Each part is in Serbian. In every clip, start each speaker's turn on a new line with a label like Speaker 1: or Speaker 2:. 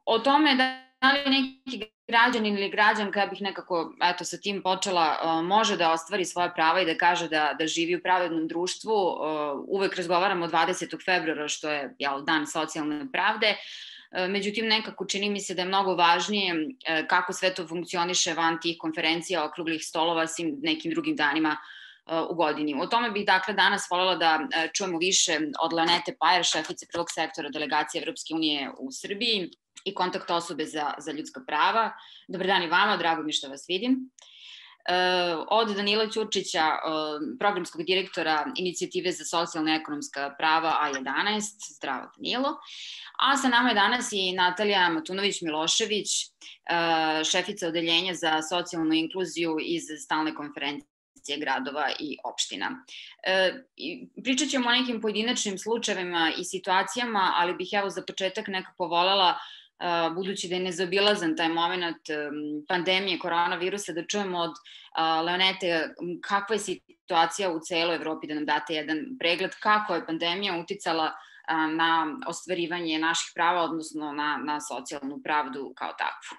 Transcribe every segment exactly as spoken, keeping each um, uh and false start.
Speaker 1: o tome da li neki građanin ili građanka, ja bih nekako, eto, sa tim počela, može da ostvari svoja prava i da kaže da, da živi u pravednom društvu. Uvek razgovaramo dvadesetog februara, što je, jel, dan socijalne pravde. Međutim, nekako čini mi se da je mnogo važnije kako sve to funkcioniše van tih konferencija, okruglih stolova, svim nekim drugim danima u godini. O tome bih, dakle, danas voljela da čujemo više od Leonete Pajer, šefice prvog sektora delegacije Evropske unije u Srbiji i kontakt osobe za, za ljudska prava. Dobar dan i vama, drago mi što vas vidim. Od Danila Ćurčića, programskog direktora Inicijative za socijalna i ekonomska prava A jedanaest, zdravo Danilo. A sa nama je danas i Natalija Matunović-Milošević, šefica odeljenja za socijalnu inkluziju iz stalne konferencije gradova i opština. Pričat ćemo o nekim pojedinačnim slučajevima i situacijama, ali bih evo za početak nekako voljela, budući da je nezaobilazan taj moment pandemije koronavirusa, da čujemo od Leonete kakva je situacija u celoj Evropi, da nam date jedan pregled kako je pandemija uticala na ostvarivanje naših prava, odnosno na, na socijalnu pravdu kao takvu.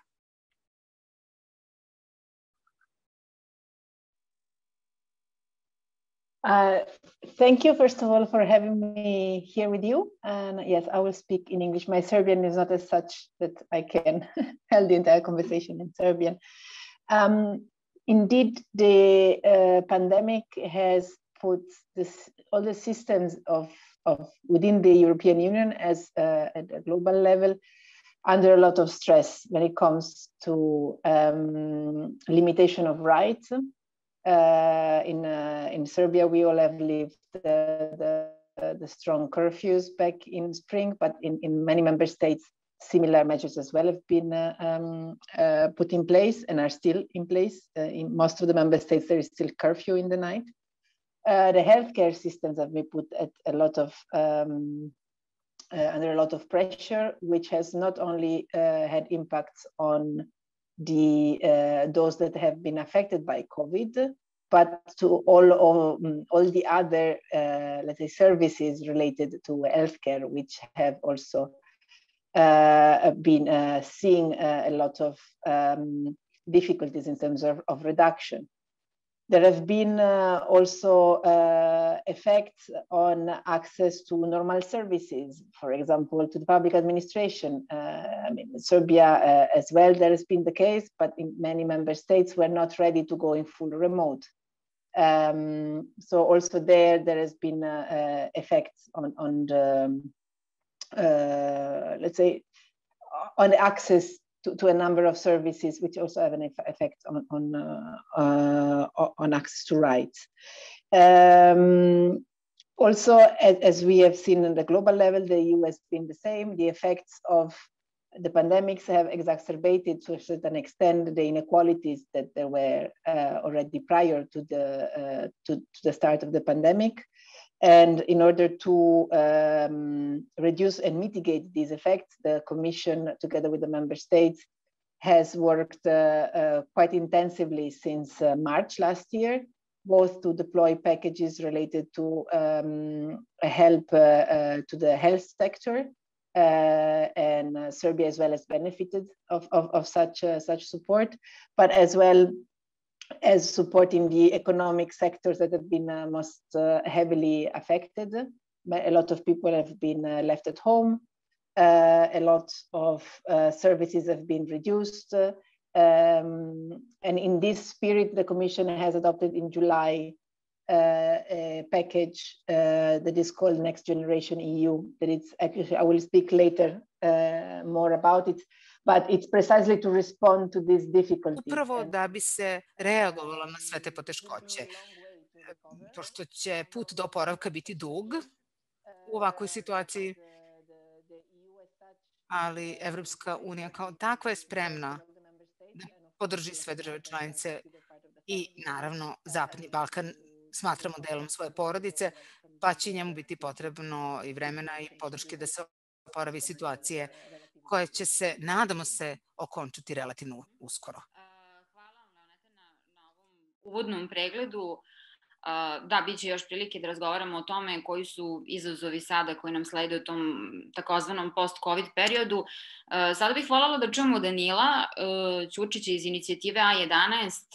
Speaker 2: Uh, thank you, first of all, for having me here with you. And yes, I will speak in English. My Serbian is not as such that I can hold the entire conversation in Serbian. Um, indeed, the uh, pandemic has put this, all the systems of, of within the European Union as uh, at a global level under a lot of stress when it comes to um, limitation of rights. Uh, in uh, in Serbia, we all have lived the, the, the strong curfews back in spring, but in, in many member states, similar measures as well have been uh, um, uh, put in place and are still in place. Uh, in most of the member states, there is still curfew in the night. Uh, the healthcare systems have been put at a lot of um, uh, under a lot of pressure, which has not only uh, had impacts on the uh, those that have been affected by COVID, but to all of, all the other, uh, let's say, services related to healthcare, which have also uh, been uh, seeing uh, a lot of um, difficulties in terms of, of reduction. There have been uh, also uh, effects on access to normal services, for example, to the public administration. Uh, I mean, Serbia uh, as well, there has been the case, but in many member states, we're not ready to go in full remote. Um, so also there, there has been uh, uh, effects on, on the, uh, let's say, on the access To, to a number of services, which also have an effect on on, uh, uh, on access to rights. Um, also, as, as we have seen on the global level, the E U has been the same. The effects of the pandemics have exacerbated to a certain extent the inequalities that there were uh, already prior to the uh, to, to the start of the pandemic. And in order to um, reduce and mitigate these effects, the Commission, together with the member states, has worked uh, uh, quite intensively since uh, March last year, both to deploy packages related to um, help uh, uh, to the health sector, uh, and uh, Serbia as well has benefited of, of, of such, uh, such support, but as well as supporting the economic sectors that have been uh, most uh, heavily affected. A lot of people have been uh, left at home. Uh, a lot of uh, services have been reduced. Uh, um, and in this spirit, the Commission has adopted in July uh, a package uh, that is called Next Generation E U. That it's actually, I will speak later uh, more about it. But it's precisely to respond to these difficulties.
Speaker 3: Upravo da bi se reagovalo na sve te poteškoće. Pošto će put do oporavka biti dug u ovakvoj situaciji, ali Evropska unija kao takva je spremna da podrži sve države članice i naravno Zapadni Balkan smatramo delom svoje porodice, pa će njemu biti potrebno i vremena i podrške da se oporavi situacije koje će se, nadamo se, okončati relativno uskoro.
Speaker 1: Hvala vam, Leonete, na, na ovom uvodnom pregledu. Da, bit će još prilike da razgovaramo o tome koji su izazovi sada koji nam slede u tom takozvanom post-covid periodu. Sada bih voljela da čujemo Danila Ćurčića iz inicijative A jedanaest.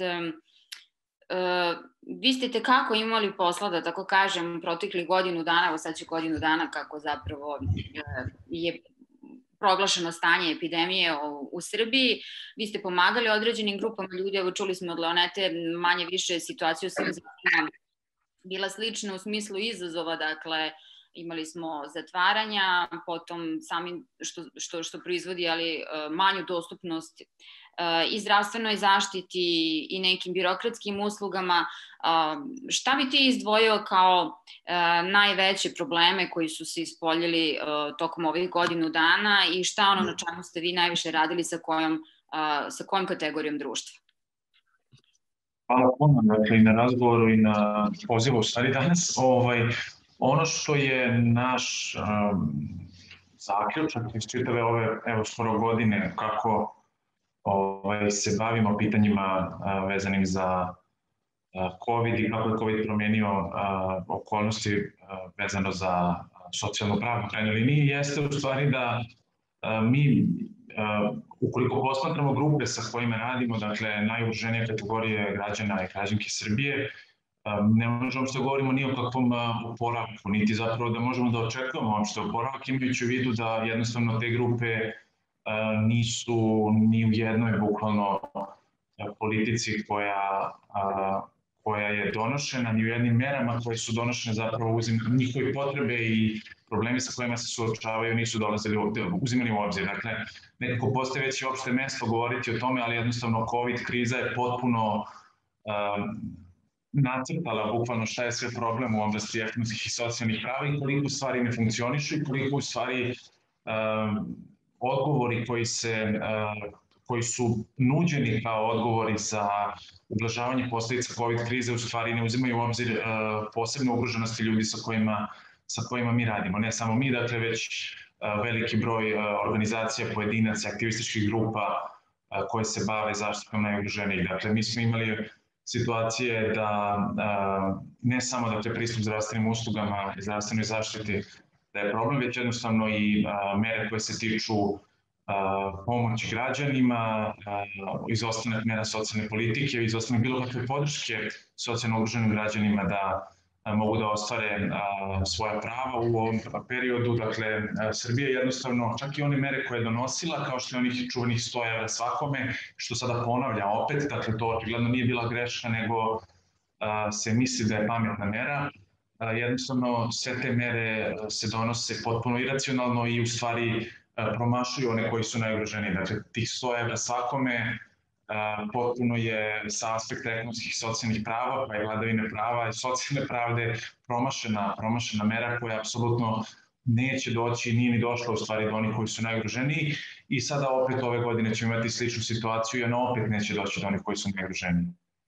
Speaker 1: Vi ste tekako imali posla, da tako kažem, protekli godinu dana, evo sad će godinu dana kako zapravo je proglašeno stanje epidemije u Srbiji. Vi ste pomagali određenim grupama ljudi, evo čuli smo od Leonete, manje više situaciju sa zemljama bila slična u smislu izazova, dakle imali smo zatvaranja, potom sami što, što, što proizvodi ali manju dostupnost i zdravstvenoj zaštiti i nekim birokratskim uslugama. Šta bi ti izdvojio kao najveće probleme koji su se ispoljili tokom ovih godinu dana i šta ono na čemu ste vi najviše radili sa kojom, sa kojom kategorijom društva?
Speaker 4: Hvala puno, dakle, i na razgovoru i na pozivu u stvari danas. Ovaj, ono što je naš um, zaključak iz čitave ove, evo, skoro godine, kako ovaj, se bavimo pitanjima uh, vezanim za uh, COVID i kako je COVID promenio uh, okolnosti uh, vezano za socijalnu pravnu krajnju liniji, jeste u stvari da uh, mi Uh, ukoliko posmatramo grupe sa kojima radimo, dakle najugroženije kategorije građana i građanke Srbije, um, ne možemo što govorimo ni o kakvom uh, oporavku, niti zapravo da možemo da očekujemo uopšte oporavak, imajući u vidu da jednostavno te grupe uh, nisu ni u jednoj bukvalno uh, politici koja, uh, koja je donošena, ni u jednim merama koje su donošene zapravo uzim njihove potrebe i problemi sa kojima se suočavaju nisu dolazili, uzimani u obzir. Dakle, nekako postoje već i opšte mesto govoriti o tome, ali jednostavno COVID kriza je potpuno um, nacrtala bukvalno šta je sve problem u oblasti ekonomskih i socijalnih prava i koliko stvari ne funkcionišu i koliko u stvari um, odgovori koji se uh, koji su nuđeni kao odgovori za ublažavanje posledica COVID krize u stvari ne uzimaju u obzir uh, posebno ugroženosti ljudi sa kojima sa kojima mi radimo. Ne samo mi, dakle, već uh, veliki broj uh, organizacija, pojedinaca, aktivističkih grupa uh, koje se bave zaštitom najugroženijih. Dakle, mi smo imali situacije da uh, ne samo dakle, pristup zdravstvenim uslugama i zdravstvenoj zaštiti da je problem, već jednostavno i uh, mere koje se tiču uh, pomoći građanima, uh, izostanak mera socijalne politike, izostanak bilo kakve podrške socijalno ugroženim građanima da mogu da ostvare a, svoja prava u ovom periodu. Dakle, a, Srbija jednostavno, čak i one mere koje je donosila, kao što je onih čuvenih sto evra svakome, što sada ponavlja opet, dakle, to očigledno nije bila greška, nego a, se misli da je pametna mera. A, jednostavno, sve te mere se donose potpuno iracionalno i u stvari a, promašuju one koji su najugroženiji. Dakle, tih sto evra svakome potpuno je sa aspekta ekonomskih i socijalnih prava, pa i vladavine prava i socijalne pravde promašena, promašena mera koja apsolutno neće doći, nije ni došla u stvari do onih koji su najugroženiji i sada opet ove godine ćemo imati sličnu situaciju i ona opet neće doći do onih koji su najugroženiji.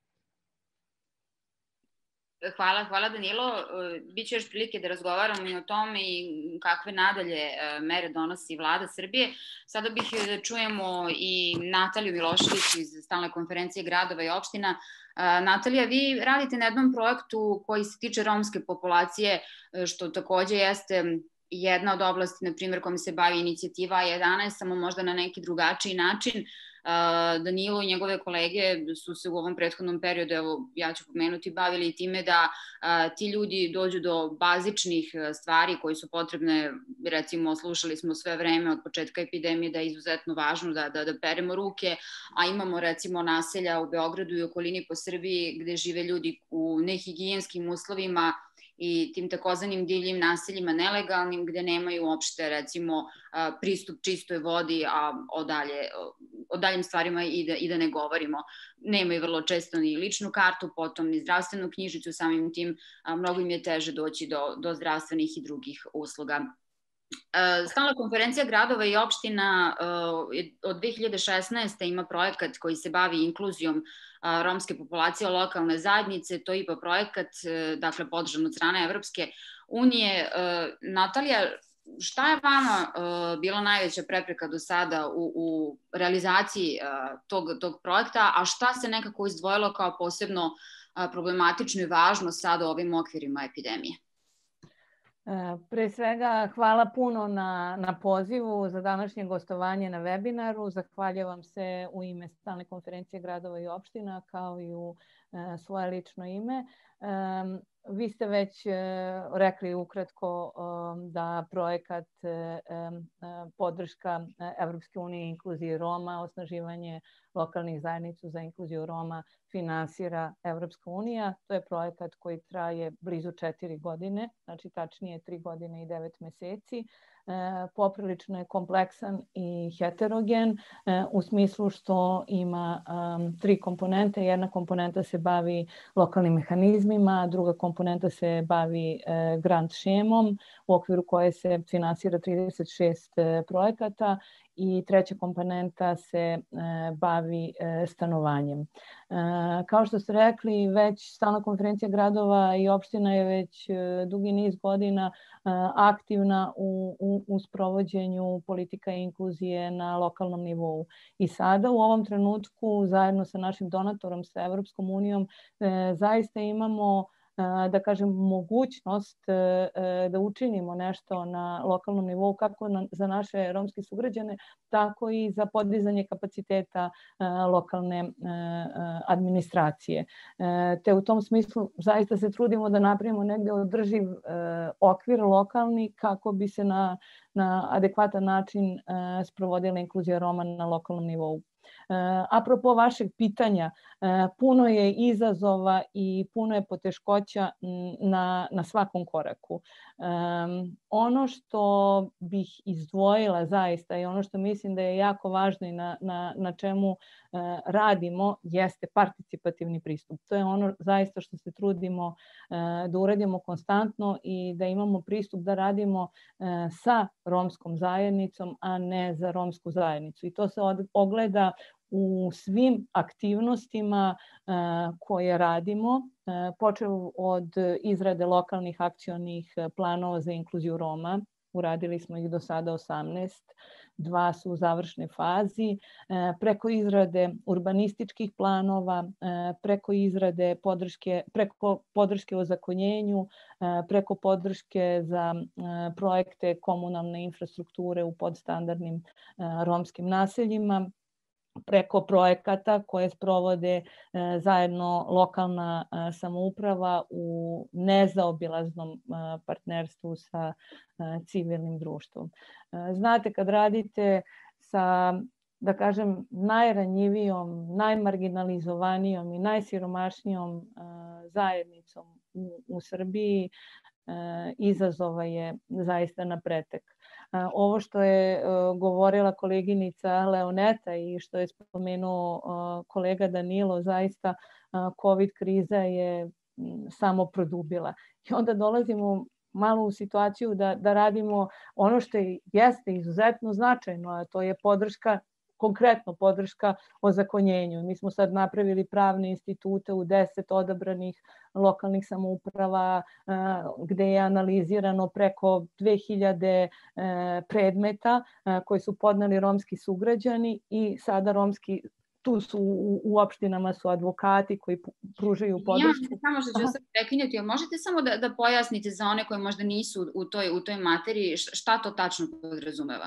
Speaker 1: Hvala, hvala Danilo. Biće još prilike da razgovaramo i o tome i kakve nadalje mere donosi vlada Srbije. Sada bih da čujemo i Nataliju Milošević iz Stalne konferencije gradova i opština. Natalija, vi radite na jednom projektu koji se tiče romske populacije, što takođe jeste jedna od oblasti, na primjer, kojom se bavi inicijativa A jedanaest, samo možda na neki drugačiji način. Danilo i njegove kolege su se u ovom prethodnom periodu, evo ja ću pomenuti, bavili time da a, ti ljudi dođu do bazičnih stvari koji su potrebne, recimo slušali smo sve vreme od početka epidemije da je izuzetno važno da, da, da peremo ruke, a imamo recimo naselja u Beogradu i okolini po Srbiji gde žive ljudi u nehigijenskim uslovima i tim takozvanim divljim naseljima nelegalnim gde nemaju uopšte recimo pristup čistoj vodi, a o, dalje, o daljim stvarima i da, i da ne govorimo. Nemaju vrlo često ni ličnu kartu, potom ni zdravstvenu knjižicu, samim tim mnogo im je teže doći do, do zdravstvenih i drugih usluga. Stalna konferencija gradova i opština od dve hiljade šesnaeste. ima projekat koji se bavi inkluzijom romske populacije lokalne zajednice, to je I P A projekat, dakle podržan od strane Evropske unije. Natalija, šta je vama bila najveća prepreka do sada u, u realizaciji tog, tog projekta, a šta se nekako izdvojilo kao posebno problematično i važno sad u ovim okvirima epidemije?
Speaker 5: Pre svega, hvala puno na, na pozivu za današnje gostovanje na webinaru. Zahvaljujem se u ime Stalne konferencije gradova i opština kao i u e, svoje lično ime. E, vi ste već e, rekli ukratko e, da projekat e, e, podrška Evropske unije inkluziji Roma, osnaživanje lokalnih zajednica za inkluziju Roma finansira Evropska unija. To je projekat koji traje blizu četiri godine, znači tačnije tri godine i devet meseci. E, poprilično je kompleksan i heterogen e, u smislu što ima um, tri komponente. Jedna komponenta se bavi lokalnim mehanizmima, druga komponenta se bavi e, grant šemom u okviru koje se finansira trideset šest e, projekata i treća komponenta se e, bavi e, stanovanjem. E, kao što ste rekli, već Stalna konferencija gradova i opština je već e, dugi niz godina e, aktivna u, u, u sprovođenju politika inkluzije na lokalnom nivou. I sada u ovom trenutku zajedno sa našim donatorom, sa Evropskom unijom, e, zaista imamo da kažem, mogućnost da učinimo nešto na lokalnom nivou kako za naše romske sugrađane, tako i za podizanje kapaciteta lokalne administracije. Te u tom smislu zaista se trudimo da napravimo negde održiv okvir lokalni kako bi se na, na adekvatan način sprovodila inkluzija Roma na lokalnom nivou. Apropo vašeg pitanja, puno je izazova i puno je poteškoća na, na svakom koraku. Ono što bih izdvojila zaista i ono što mislim da je jako važno i na, na, na čemu radimo jeste participativni pristup. To je ono zaista što se trudimo da uradimo konstantno i da imamo pristup da radimo sa romskom zajednicom, a ne za romsku zajednicu. I to se ogleda u svim aktivnostima koje radimo, počev od izrade lokalnih akcionih planova za inkluziju Roma. Uradili smo ih do sada osamnaest, dva su u završnoj fazi, preko izrade urbanističkih planova, preko izrade podrške, preko podrške ozakonjenju, preko podrške za projekte komunalne infrastrukture u podstandardnim romskim naseljima, preko projekata koje sprovode zajedno lokalna samouprava u nezaobilaznom partnerstvu sa civilnim društvom. Znate, kad radite sa, da kažem, najranjivijom, najmarginalizovanijom i najsiromašnijom zajednicom u, u Srbiji, izazova je zaista na pretek. Ovo što je govorila koleginica Leoneta i što je spomenuo kolega Danilo, zaista COVID kriza je samo produbila. I onda dolazimo malo u situaciju da, da radimo ono što je, jeste izuzetno značajno, a to je podrška, konkretno podrška ozakonjenju. Mi smo sad napravili pravne institute u deset odabranih lokalnih samouprava gde je analizirano preko dve hiljade predmeta koje su podneli romski sugrađani i sada romski, tu su u, u opštinama su advokati koji pružaju podršku.
Speaker 1: Ja, samo što ću se prekinuti, možete samo da, da pojasnite za one koji možda nisu u toj, u toj materiji šta to tačno podrazumeva?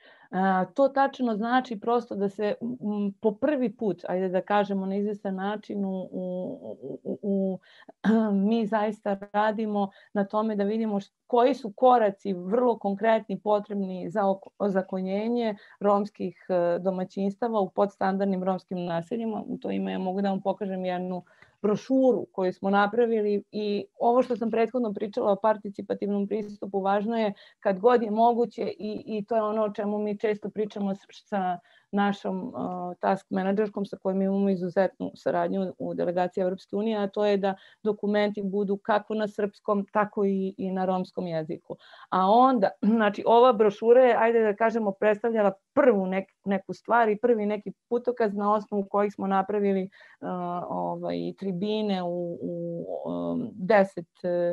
Speaker 5: To tačno znači prosto da se po prvi put, ajde da kažemo na izvestan način, u, u, u, u, mi zaista radimo na tome da vidimo koji su koraci vrlo konkretni potrebni za ozakonjenje romskih domaćinstava u podstandardnim romskim naseljima. U to ime ja mogu da vam pokažem jednu brošuru koju smo napravili i ovo što sam prethodno pričala o participativnom pristupu važno je kad god je moguće i, i to je ono o čemu mi često pričamo sa našom uh, task menadžerskom sa kojom imamo izuzetnu saradnju u delegaciji Evropske unije, a to je da dokumenti budu kako na srpskom, tako i, i na romskom jeziku. A onda, znači ova brošura je, ajde da kažemo, predstavljala prvu nek, neku stvar i prvi neki putokaz na osnovu kojih smo napravili uh, ovaj, tribine u, u um, deset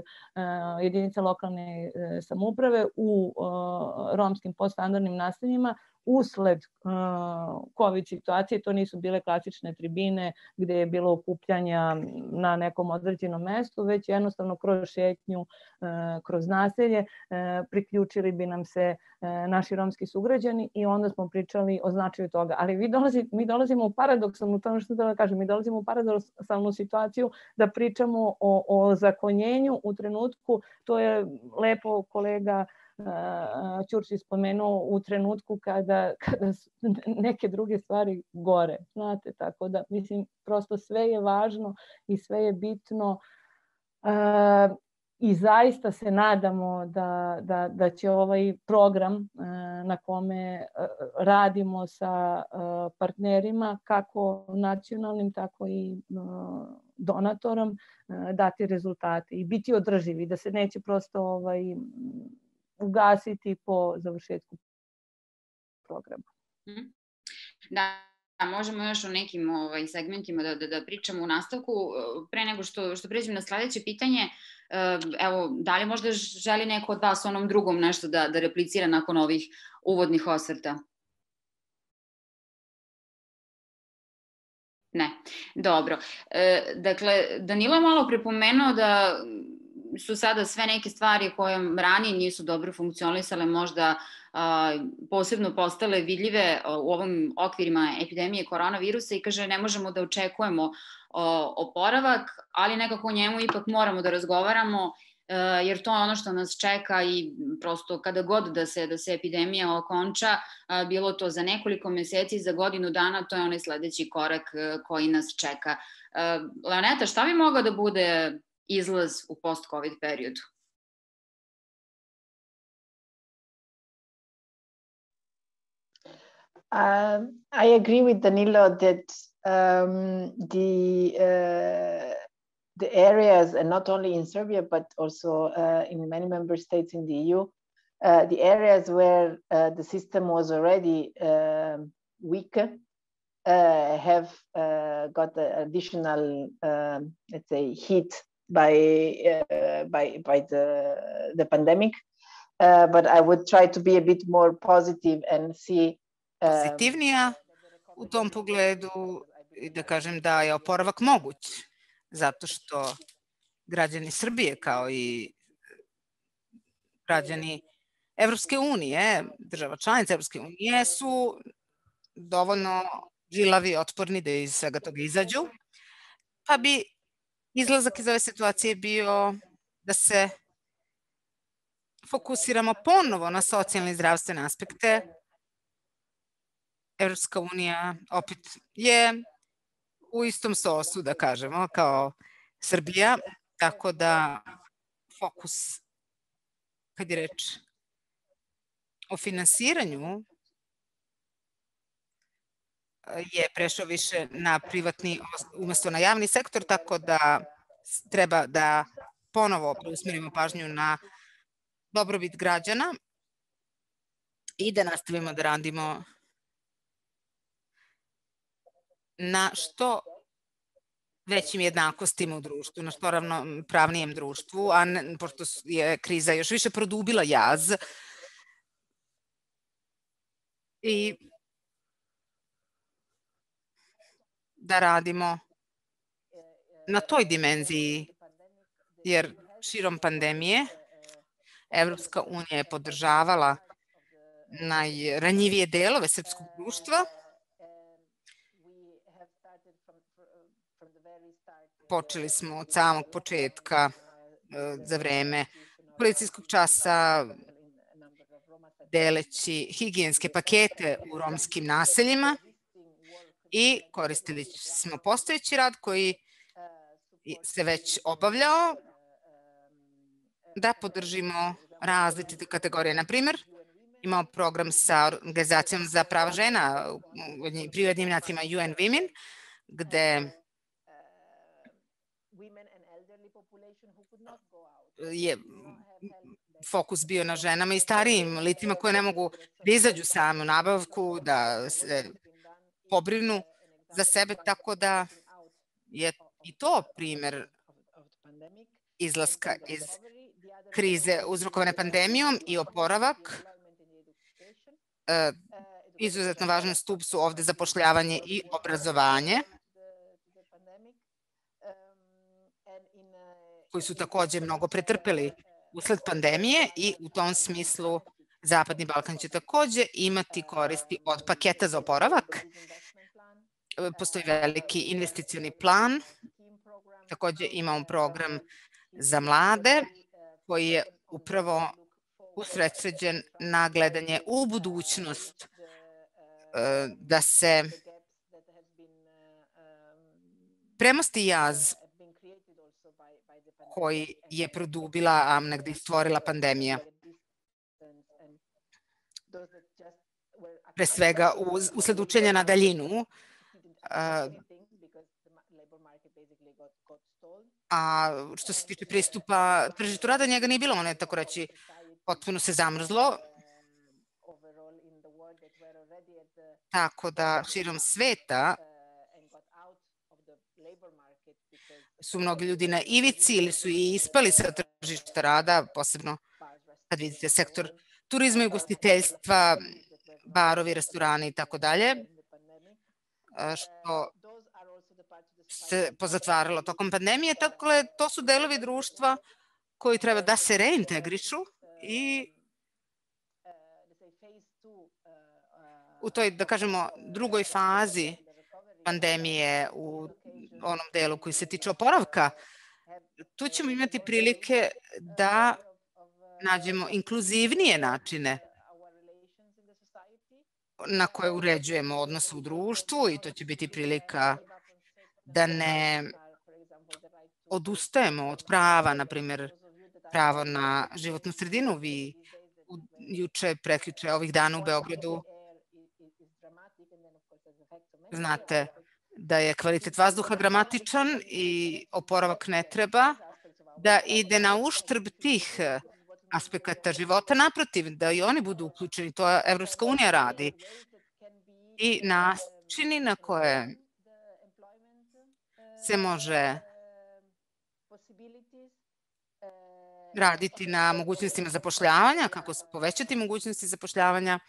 Speaker 5: uh, jedinica lokalne uh, samouprave u uh, romskim podstandardnim naseljima, usled COVID situacije. To nisu bile klasične tribine gde je bilo okupljanja na nekom određenom mestu, već jednostavno kroz šetnju, kroz naselje priključili bi nam se naši romski sugrađani i onda smo pričali o značaju toga. Ali vi dolazi, mi dolazimo u paradoksalnu, to ono što da kažem, mi dolazimo u paradoksalnu situaciju da pričamo o, o zakonjenju u trenutku, to je lepo kolega Ćurči spomenuo, u trenutku kada, kada su neke druge stvari gore, znate, tako da mislim prosto sve je važno i sve je bitno uh, i zaista se nadamo da, da, da će ovaj program uh, na kome uh, radimo sa uh, partnerima, kako nacionalnim, tako i uh, donatorom, uh, dati rezultate i biti održivi, da se neće prosto ovaj, ugasiti po završetku programa.
Speaker 1: Da, možemo još o nekim ovaj, segmentima da, da, da pričamo u nastavku. Pre nego što, što pređem na sledeće pitanje, evo, da li možda želi neko od vas onom drugom nešto da, da replicira nakon ovih uvodnih osvrta? Ne, dobro. E, dakle, Danilo je malo prepomenuo da su sada sve neke stvari koje ranije nisu dobro funkcionalisale, možda a, posebno postale vidljive u ovim okvirima epidemije koronavirusa i kaže ne možemo da očekujemo o, oporavak, ali nekako o njemu ipak moramo da razgovaramo a, jer to je ono što nas čeka i prosto kada god da se, da se epidemija okonča, a, bilo to za nekoliko meseci, za godinu dana, to je onaj sledeći korak a, koji nas čeka. A, Leoneta, šta bi mogao da bude izlaz u post-COVID periodu?
Speaker 2: Um, I agree with Danilo that um, the uh, the areas, and not only in Serbia but also uh, in many member states in the E U, uh, the areas where uh, the system was already uh, weak uh, have uh, got an additional, uh, let's say, hit by uh, by by the the pandemic, uh, but I would try to be a bit more positive and see. Um,
Speaker 3: Pozitivnija u tom pogledu i da kažem da je oporavak moguć, zato što građani Srbije kao i građani Evropske unije, država članica Evropske unije su dovoljno žilavi, otporni da iz svega toga izađu, pa bi izlazak iz ove situacije bio da se fokusiramo ponovo na socijalne i zdravstvene aspekte. Evropska unija opet je u istom sosu, da kažemo, kao Srbija, tako da fokus, kad je reč o finansiranju, je prešao više na privatni umesto na javni sektor, tako da treba da ponovo preusmerimo pažnju na dobrobit građana i da nastavimo da radimo na što većim jednakostima u društvu, na što ravnopravnijem društvu, a ne, pošto je kriza još više produbila jaz i da radimo na toj dimenziji, jer širom pandemije Evropska unija je podržavala najranjivije delove srpskog društva. Počeli smo od samog početka za vreme policijskog časa deleći higijenske pakete u romskim naseljima i koristili smo postojeći rad koji se već obavljao da podržimo različite kategorije. Na primjer, imamo program sa Organizacijom za prava žena pri Ujedinjenim nacijama U N Women, gde je fokus bio na ženama i starijim licima koje ne mogu da izađu same u nabavku, da se pobrinu za sebe, tako da je i to primer izlaska iz krize uzrokovane pandemijom i oporavak Izuzetno važan stup su ovde zapošljavanje i obrazovanje, koji su takođe mnogo pretrpeli usled pandemije i u tom smislu Zapadni Balkan će takođe imati koristi od paketa za oporavak. Postoji veliki investicioni plan, takođe imamo program za mlade koji je upravo usredsređen na gledanje u budućnost da se premosti jaz koji je produbila, a negde i stvorila pandemija. Pre svega usled učenja na daljinu, a što se tiče pristupa tržištu rada, njega nije bilo, ono je tako reći potpuno se zamrzlo, tako da širom sveta su mnogi ljudi na ivici ili su i ispali sa tržišta rada, posebno kad vidite sektor turizma i ugostiteljstva, barovi, restorani i tako dalje, što se pozatvaralo tokom pandemije. Dakle, to su delovi društva koji treba da se reintegrišu i u toj, da kažemo, drugoj fazi pandemije, u onom delu koji se tiče oporavka, tu ćemo imati prilike da nađemo inkluzivnije načine na koje uređujemo odnose u društvu i to će biti prilika da ne odustajemo od prava, na primjer, pravo na životnu sredinu. Vi juče, prekjuče, ovih dana u Beogradu znate da je kvalitet vazduha dramatičan i oporavak ne treba da ide na uštrb tih aspekata života. Naprotiv, da i oni budu uključeni, to Evropska unija radi. I načini na koje se može raditi na mogućnostima zapošljavanja, kako povećati mogućnosti zapošljavanja,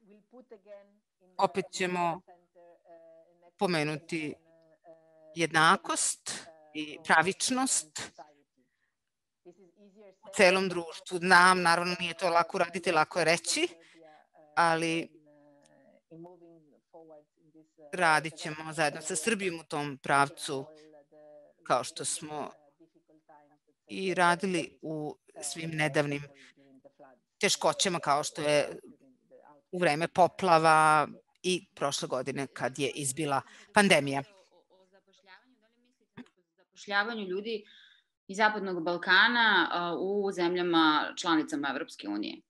Speaker 3: opet ćemo pomenuti jednakost i pravičnost u celom društvu. Znam, naravno nije to lako raditi, lako je reći, ali radit ćemo zajedno sa Srbijom u tom pravcu, kao što smo i radili u svim nedavnim teškoćama, kao što je u vreme poplava i prošle godine kad je izbila pandemija.
Speaker 1: O zapošljavanju, da li mislite o zapošljavanju ljudi iz Zapadnog Balkana u zemljama članicama Evropske unije?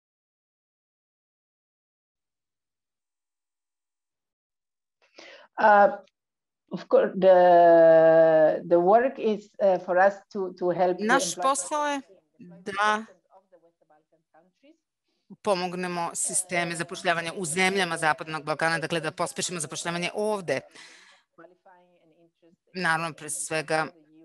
Speaker 2: Uh, of course, the the work is uh, for us to to help.
Speaker 3: Naš posao je da pomognemo sisteme zapošljavanja u zemljama Zapadnog Balkana, dakle da pospešimo zapošljavanje ovde. Naravno, pre svega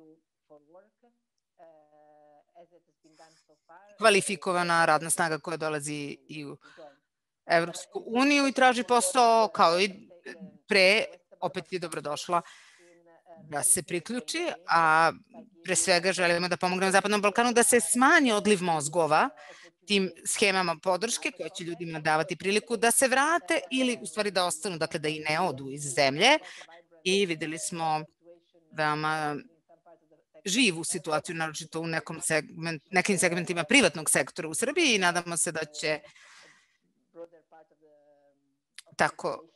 Speaker 3: kvalifikovana radna snaga koja dolazi i u Evropsku uniju i traži posao kao i pre, opet je dobrodošla da se priključi, a pre svega želimo da pomognemo Zapadnom Balkanu da se smanji odliv mozgova tim schemama podrške koje će ljudima davati priliku da se vrate ili u stvari da ostanu, dakle da i ne odu iz zemlje. I videli smo veoma živu situaciju, naročito u nekom segment, nekim segmentima privatnog sektora u Srbiji i nadamo se da će tako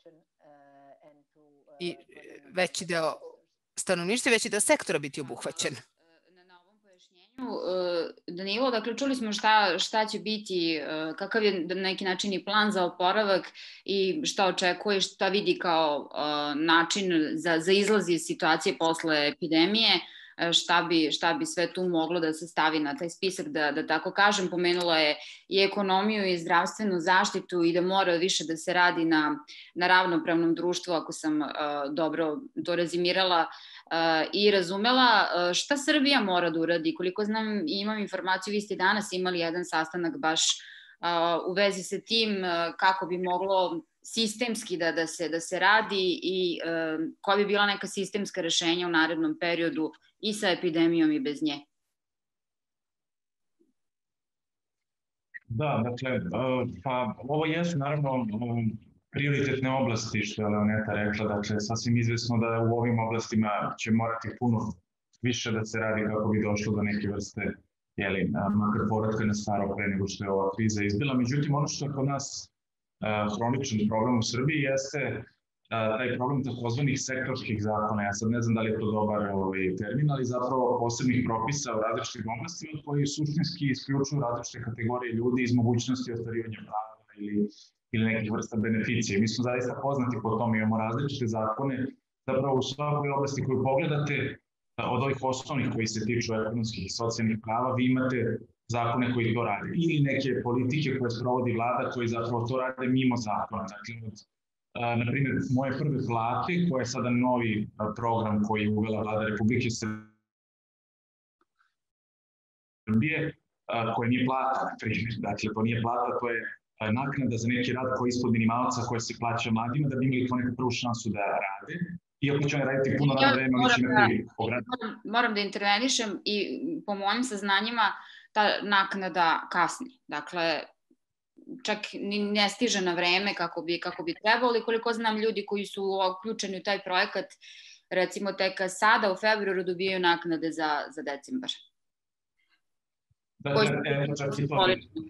Speaker 3: i veći deo stanovništva, veći deo sektora biti obuhvaćen.
Speaker 1: Na ovom pojašnjenju, Danilo, dakle, čuli smo šta, šta će biti, kakav je na neki način i plan za oporavak i šta očekuje, šta vidi kao način za, za izlaz iz situacije posle epidemije, šta bi, šta bi sve tu moglo da se stavi na taj spisak, da, da tako kažem. Pomenula je i ekonomiju i zdravstvenu zaštitu i da mora više da se radi na, na ravnopravnom društvu, ako sam uh, dobro to rezimirala uh, i razumela. Uh, šta Srbija mora da uradi? Koliko znam i imam informaciju, vi ste danas imali jedan sastanak baš u vezi sa tim kako bi moglo sistemski da, da, se, da se radi i koja bi bila neka sistemska rešenja u narednom periodu i sa epidemijom i bez nje?
Speaker 4: Da, dakle, pa ovo jesu naravno prioritetne oblasti, što je Leoneta rekla, dakle, sasvim izvesno da u ovim oblastima će morati puno više da se radi kako bi došlo do neke vrste, jeli, makar povratka na staro pre nego što je ova kriza izbila. Međutim, ono što je kod nas hroničan problem u Srbiji jeste taj problem takozvanih sektorskih zakona. Ja sad ne znam da li je to dobar termin, ali zapravo posebnih propisa u različitim oblastima koji suštinski isključuju različite kategorije ljudi iz mogućnosti ostvarivanja prava ili, ili nekih vrsta beneficije. Mi smo zaista poznati po tome, imamo različite zakone, zapravo u svakoj oblasti koju pogledate, od ovih osnovnih koji se tiču ekonomskih i socijalnih prava, vi imate zakone koji to rade. Ili neke politike koje sprovodi vlada koji zapravo to rade mimo zakona. Dakle, od, na primjer, moje prve plate, koje je sada novi program koji je uvela vlada Republike Srbije, koje nije plata, na primjer. Dakle, to nije plata, to je naknada za neki rad koji je ispod minimalca koje se plaća mladima da bi imali neku prvu šansu da rade. Iako će oni raditi puno radno vreme, oni će imati ograd.
Speaker 1: Moram da intervenišem i po mojim saznanjima ta naknada kasni. Dakle, čak ne stiže na vreme kako bi, kako bi trebalo i koliko znam ljudi koji su uključeni u taj projekat, recimo tek sada u februaru dobijaju naknade za, za decembar.
Speaker 4: Dakle, eto, čak i to.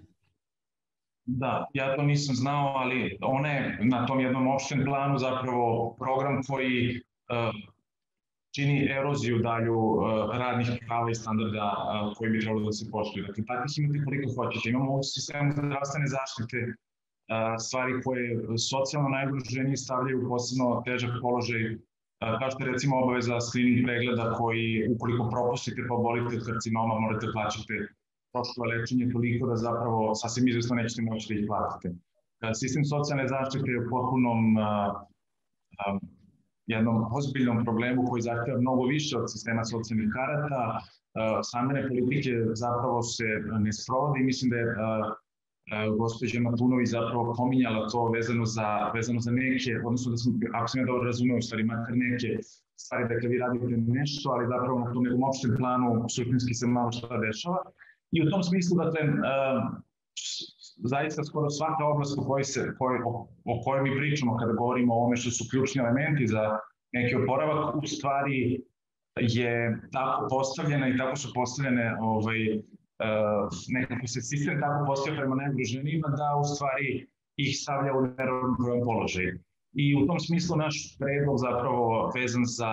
Speaker 4: Da, ja to nisam znao, ali ona je na tom jednom opštem planu zapravo program koji uh, čini eroziju dalju uh, radnih prava i standarda uh, koji bi trebalo da se poštuju. Dakle, takvih imate koliko hoćete. Imamo u sistemu zdravstvene zaštite uh, stvari koje socijalno najugroženiji stavljaju u posebno težak položaj, uh, kao što je recimo obaveza screening pregleda koji ukoliko propustite pa obolite od karcinoma morate plaćati troškova lečenja toliko da zapravo sasvim izvesno nećete moći da ih platite. Sistem socijalne zaštite je u potpunom uh, uh, jednom ozbiljnom problemu koji zahteva mnogo više od sistema socijalnih karata. Uh, Stambene politike zapravo se ne sprovode i mislim da je uh, uh, gospođa Matunović zapravo pominjala to vezano za, vezano za neke, odnosno da smo, ako sam ja dobro razumeo, u stvari makar neke stvari, dakle vi radite nešto, ali zapravo na tom nekom opštem planu suštinski se malo šta dešava. I u tom smislu, dakle, uh, zaista skoro svaka oblast u kojoj se, koj, o, o kojoj mi pričamo kada govorimo o ovome što su ključni elementi za neki oporavak, u stvari je tako postavljena i tako su postavljene, ovaj, uh, nekako se sistem tako postavlja prema najugroženijima da u stvari ih stavlja u neravnopravan položaj. I u tom smislu naš predlog zapravo vezan za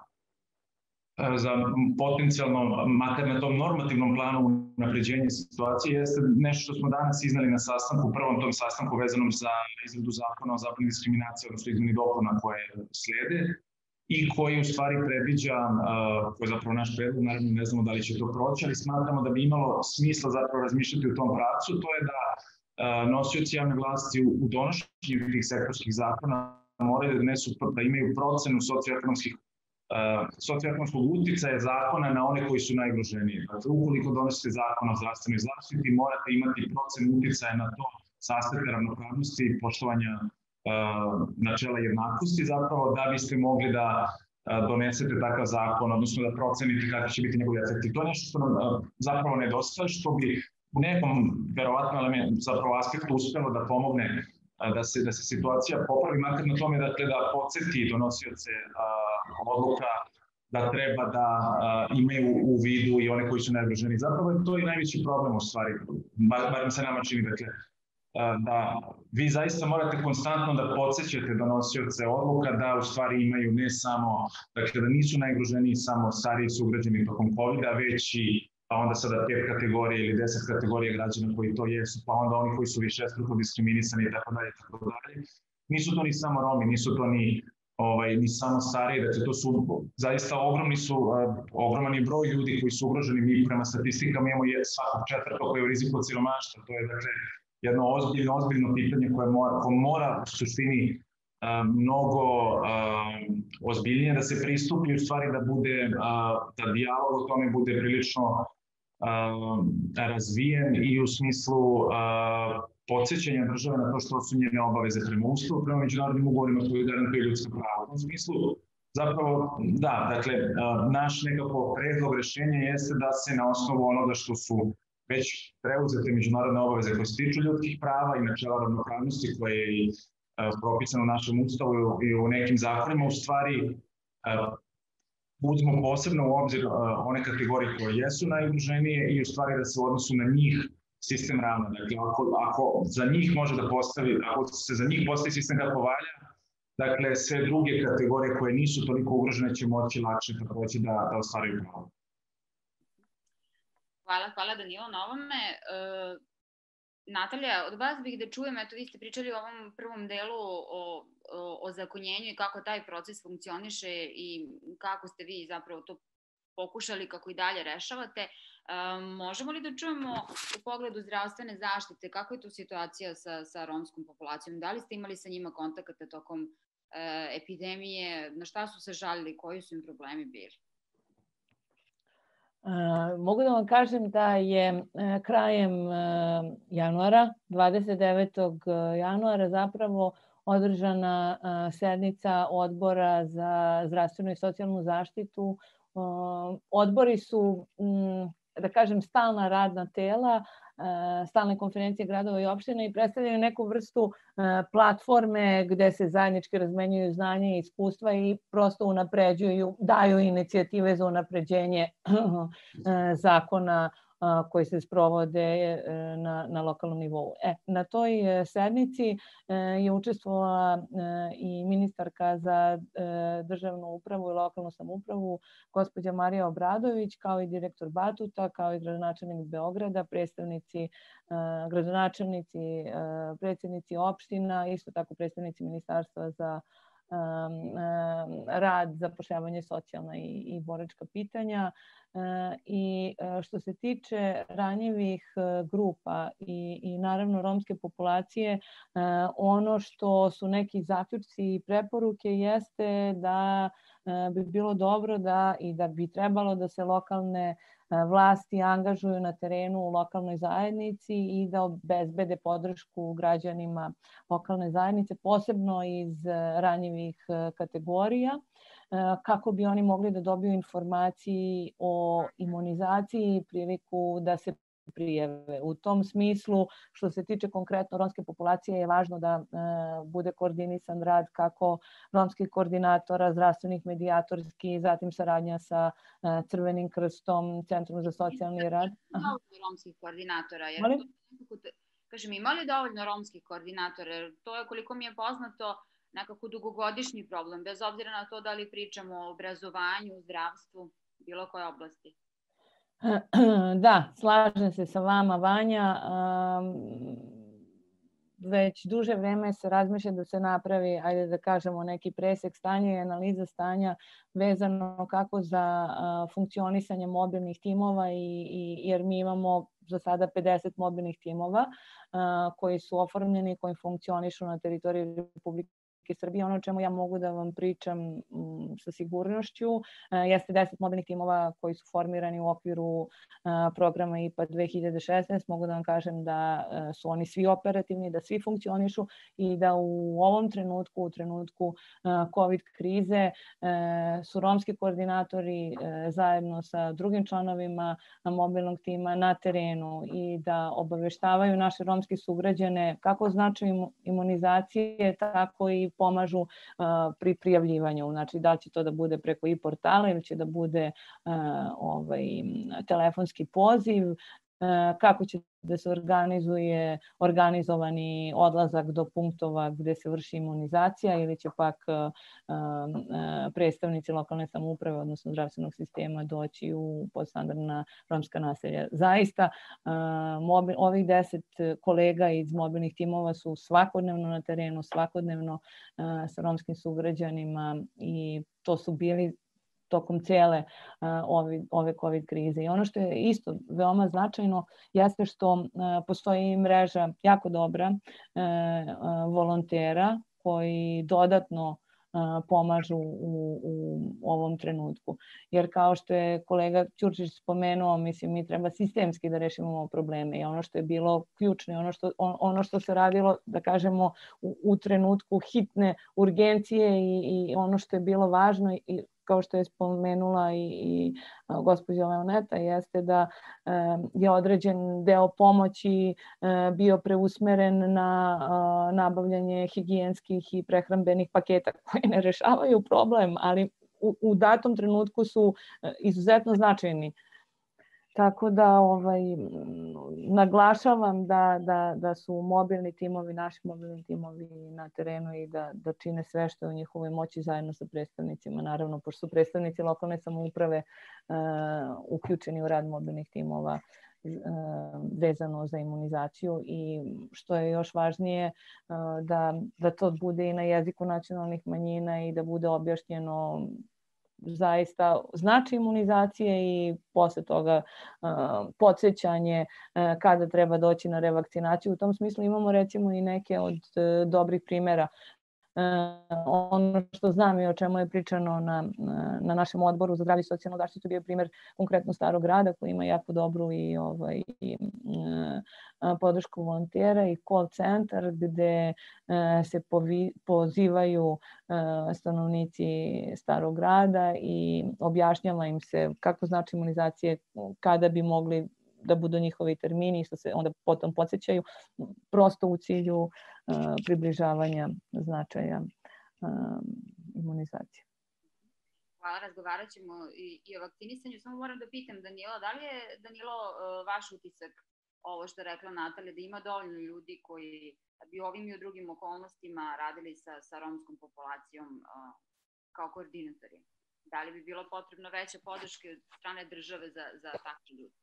Speaker 4: za potencijalno, makar na tom normativnom planu unapređenja situacije, jeste nešto što smo danas iznali na sastanku, u prvom tom sastanku vezanom za izradu zakona o zabrani diskriminacije, odnosno izmeni dopuna koje slijede i koji u stvari predviđa, koji je zapravo naš predlog, naravno ne znamo da li će to proći, ali smatramo da bi imalo smisla zapravo razmišljati u tom pravcu, to je da nosioci javne vlasti u donošenju tih sektorskih zakona moraju da donesu, da imaju procenu socioekonomskih Uh, socioekonomskog uticaja zakona na one koji su najugroženiji. Dakle, ukoliko donosite zakon o zdravstvenoj zaštiti, morate imati procenu uticaja na to sa aspekta ravnopravnosti i poštovanja uh, načela jednakosti, zapravo da biste mogli da uh, donesete takav zakon, odnosno da procenite kakvi će biti njegovi efekti. To je nešto što nam uh, zapravo nedostaje, što bi u nekom verovatno elementu, zapravo aspektu uspelo da pomogne uh, da se, da se situacija popravi, makar na tome dakle, da podsjeti donosioce uh, odluka da treba da uh, imaju u vidu i one koji su najugroženiji. Zapravo je to i najveći problem u stvari, bar, bar se nama čini, dakle, uh, da vi zaista morate konstantno da podsjećate donosioce odluka da u stvari imaju ne samo, dakle da nisu najugroženiji samo stariji sugrađani tokom kovida, već i pa onda sada pet kategorije ili deset kategorija građana koji to jesu, pa onda oni koji su višestruko diskriminisani i tako dalje, tako dalje. Nisu to ni samo Romi, nisu to ni Ovaj, ni samo stariji, dakle to su zaista ogromni su, uh, ogroman je broj ljudi koji su ugroženi. Mi prema statistikama imamo svakog četvrtog koji je u riziku od siromaštva. To je dakle jedno ozbiljno, ozbiljno pitanje koje mora, koje mora u suštini uh, mnogo uh, ozbiljnije da se pristupi, u stvari da bude, uh, da dijalog o tome bude prilično razvijen i u smislu podsjećanja države na to što su njene obaveze prema Ustavu, prema međunarodnim ugovorima koji garantuju ljudska prava. U tom smislu, zapravo, da, dakle, naš nekako predlog rešenja jeste da se na osnovu onoga što su već preuzete međunarodne obaveze koje se tiču ljudskih prava i načela ravnopravnosti koje je i propisano u našem Ustavu i u nekim zakonima, u stvari uzmemo posebno u obzir one kategorije koje jesu najugroženije i u stvari da se u odnosu na njih sistem ravna. Dakle, ako, ako za njih može da postavi, ako se za njih postavi sistem kako valja, dakle, sve druge kategorije koje nisu toliko ugrožene će moći lakše takođe da, da ostvaraju pravo.
Speaker 1: Hvala, hvala Danilo na ovome. E, Natalija, od vas bih da čujem, eto vi ste pričali u ovom prvom delu o, o, o zakonjenju i kako taj proces funkcioniše i kako ste vi zapravo to pokušali, kako i dalje rešavate. E, možemo li da čujemo u pogledu zdravstvene zaštite, kako je tu situacija sa, sa romskom populacijom? Da li ste imali sa njima kontakata tokom e, epidemije? Na šta su se žalili? Koji su im problemi bili?
Speaker 5: Uh, mogu da vam kažem da je uh, krajem uh, januara, dvadeset devetog januara zapravo održana uh, sednica odbora za zdravstvenu i socijalnu zaštitu. Uh, odbori su, um, da kažem, stalna radna tela, stalne konferencije gradova i opština i predstavljaju neku vrstu platforme gde se zajednički razmenjuju znanje i iskustva i prosto unapređuju, daju inicijative za unapređenje zakona koji se sprovode na, na lokalnom nivou. E, na toj sednici je učestvovala i ministarka za državnu upravu i lokalnu samoupravu, gospođa Marija Obradović, kao i direktor Batuta, kao i gradonačelnik Beograda, predstavnici, gradonačelnici, predsjednici opština, isto tako predstavnici Ministarstva za rad, zapošljavanje, socijalna i, i boračka pitanja. I što se tiče ranjivih grupa i, i naravno romske populacije, ono što su neki zaključci i preporuke jeste da bi bilo dobro da i da bi trebalo da se lokalne vlasti angažuju na terenu u lokalnoj zajednici i da obezbede podršku građanima lokalne zajednice, posebno iz ranjivih kategorija, kako bi oni mogli da dobiju informacije o imunizaciji, priliku da se prijave. U tom smislu, što se tiče konkretno romske populacije, je važno da e, bude koordinisan rad kako romskih koordinatora, zdravstvenih medijatorski, zatim saradnja sa e, Crvenim krstom, Centrom za socijalni rad.
Speaker 1: Dovoljno romskih koordinatora, jer
Speaker 5: Molim?
Speaker 1: to, kažem, ima li dovoljno romskih koordinatora, jer to je, koliko mi je poznato, nekako dugogodišnji problem, bez obzira na to da li pričamo o obrazovanju, zdravstvu, bilo koje oblasti.
Speaker 5: Da, slažem se sa vama, Vanja. Već duže vreme se razmišlja da se napravi, ajde da kažemo, neki presek stanja i analiza stanja vezano kako za funkcionisanje mobilnih timova, i, i, jer mi imamo za sada pedeset mobilnih timova koji su oformljeni, koji funkcionišu na teritoriji Republike Srbije. Ono o čemu ja mogu da vam pričam sa sigurnošću jeste deset mobilnih timova koji su formirani u okviru programa I P A dve hiljade šesnaest. Mogu da vam kažem da su oni svi operativni, da svi funkcionišu i da u ovom trenutku, u trenutku COVID krize, su romski koordinatori zajedno sa drugim članovima mobilnog tima na terenu i da obaveštavaju naše romske sugrađane kako o značaju imunizacije, tako i pomažu uh, pri prijavljivanju. Znači, da li će to da bude preko i portala ili će da bude uh, ovaj, telefonski poziv, uh, kako će da se organizuje organizovani odlazak do punktova gde se vrši imunizacija ili će pak uh, uh, predstavnici lokalne samouprave, odnosno zdravstvenog sistema, doći u podstandardna romska naselja. Zaista, uh, mobil, ovih deset kolega iz mobilnih timova su svakodnevno na terenu, svakodnevno uh, sa romskim sugrađanima i to su bili tokom cijele uh, ove, ove COVID krize. I ono što je isto veoma značajno jeste što uh, postoji mreža jako dobra uh, uh, volontera koji dodatno pomažu u, u ovom trenutku. Jer kao što je kolega Ćurčić spomenuo, mislim, mi treba sistemski da rešimo probleme i ono što je bilo ključno, ono što, ono što se radilo, da kažemo, u, u trenutku hitne urgencije i, i ono što je bilo važno i kao što je spomenula i, i gospođa Leoneta, jeste da e, je određen deo pomoći e, bio preusmeren na e, nabavljanje higijenskih i prehrambenih paketa koji ne rešavaju problem, ali u, u datom trenutku su izuzetno značajni. Tako da ovaj, naglašavam da, da, da su mobilni timovi, naši mobilni timovi na terenu i da, da čine sve što je u njihovoj moći zajedno sa predstavnicima. Naravno, pošto su predstavnici lokalne samouprave uh, uključeni u rad mobilnih timova uh, vezano za imunizaciju i što je još važnije uh, da, da to bude i na jeziku nacionalnih manjina i da bude objašnjeno zaista znači imunizacije i posle toga uh, podsjećanje uh, kada treba doći na revakcinaciju. U tom smislu imamo recimo i neke od uh, dobrih primera. Uh, ono što znam i o čemu je pričano na, na našem odboru za zdravlje i socijalnu zaštitu bio je primer konkretno Starog grada koji ima jako dobru i, ovaj, i uh, podršku volontera i call centar gde uh, se povi, pozivaju uh, stanovnici Starog grada i objašnjava im se kako znači imunizacije, kada bi mogli da budu njihovi termini, što se onda potom podsjećaju, prosto u cilju uh, približavanja značaja uh, imunizacije.
Speaker 1: Hvala, razgovarat ćemo i, i o vakcinisanju. Samo moram da pitam Danila, da li je, Danilo, uh, vaš utisak ovo što je rekla Natalija, da ima dovoljno ljudi koji bi ovim i u drugim okolnostima radili sa, sa romskom populacijom uh, kao koordinatori? Da li bi bilo potrebno veće podrške od strane države za, za takve ljudi?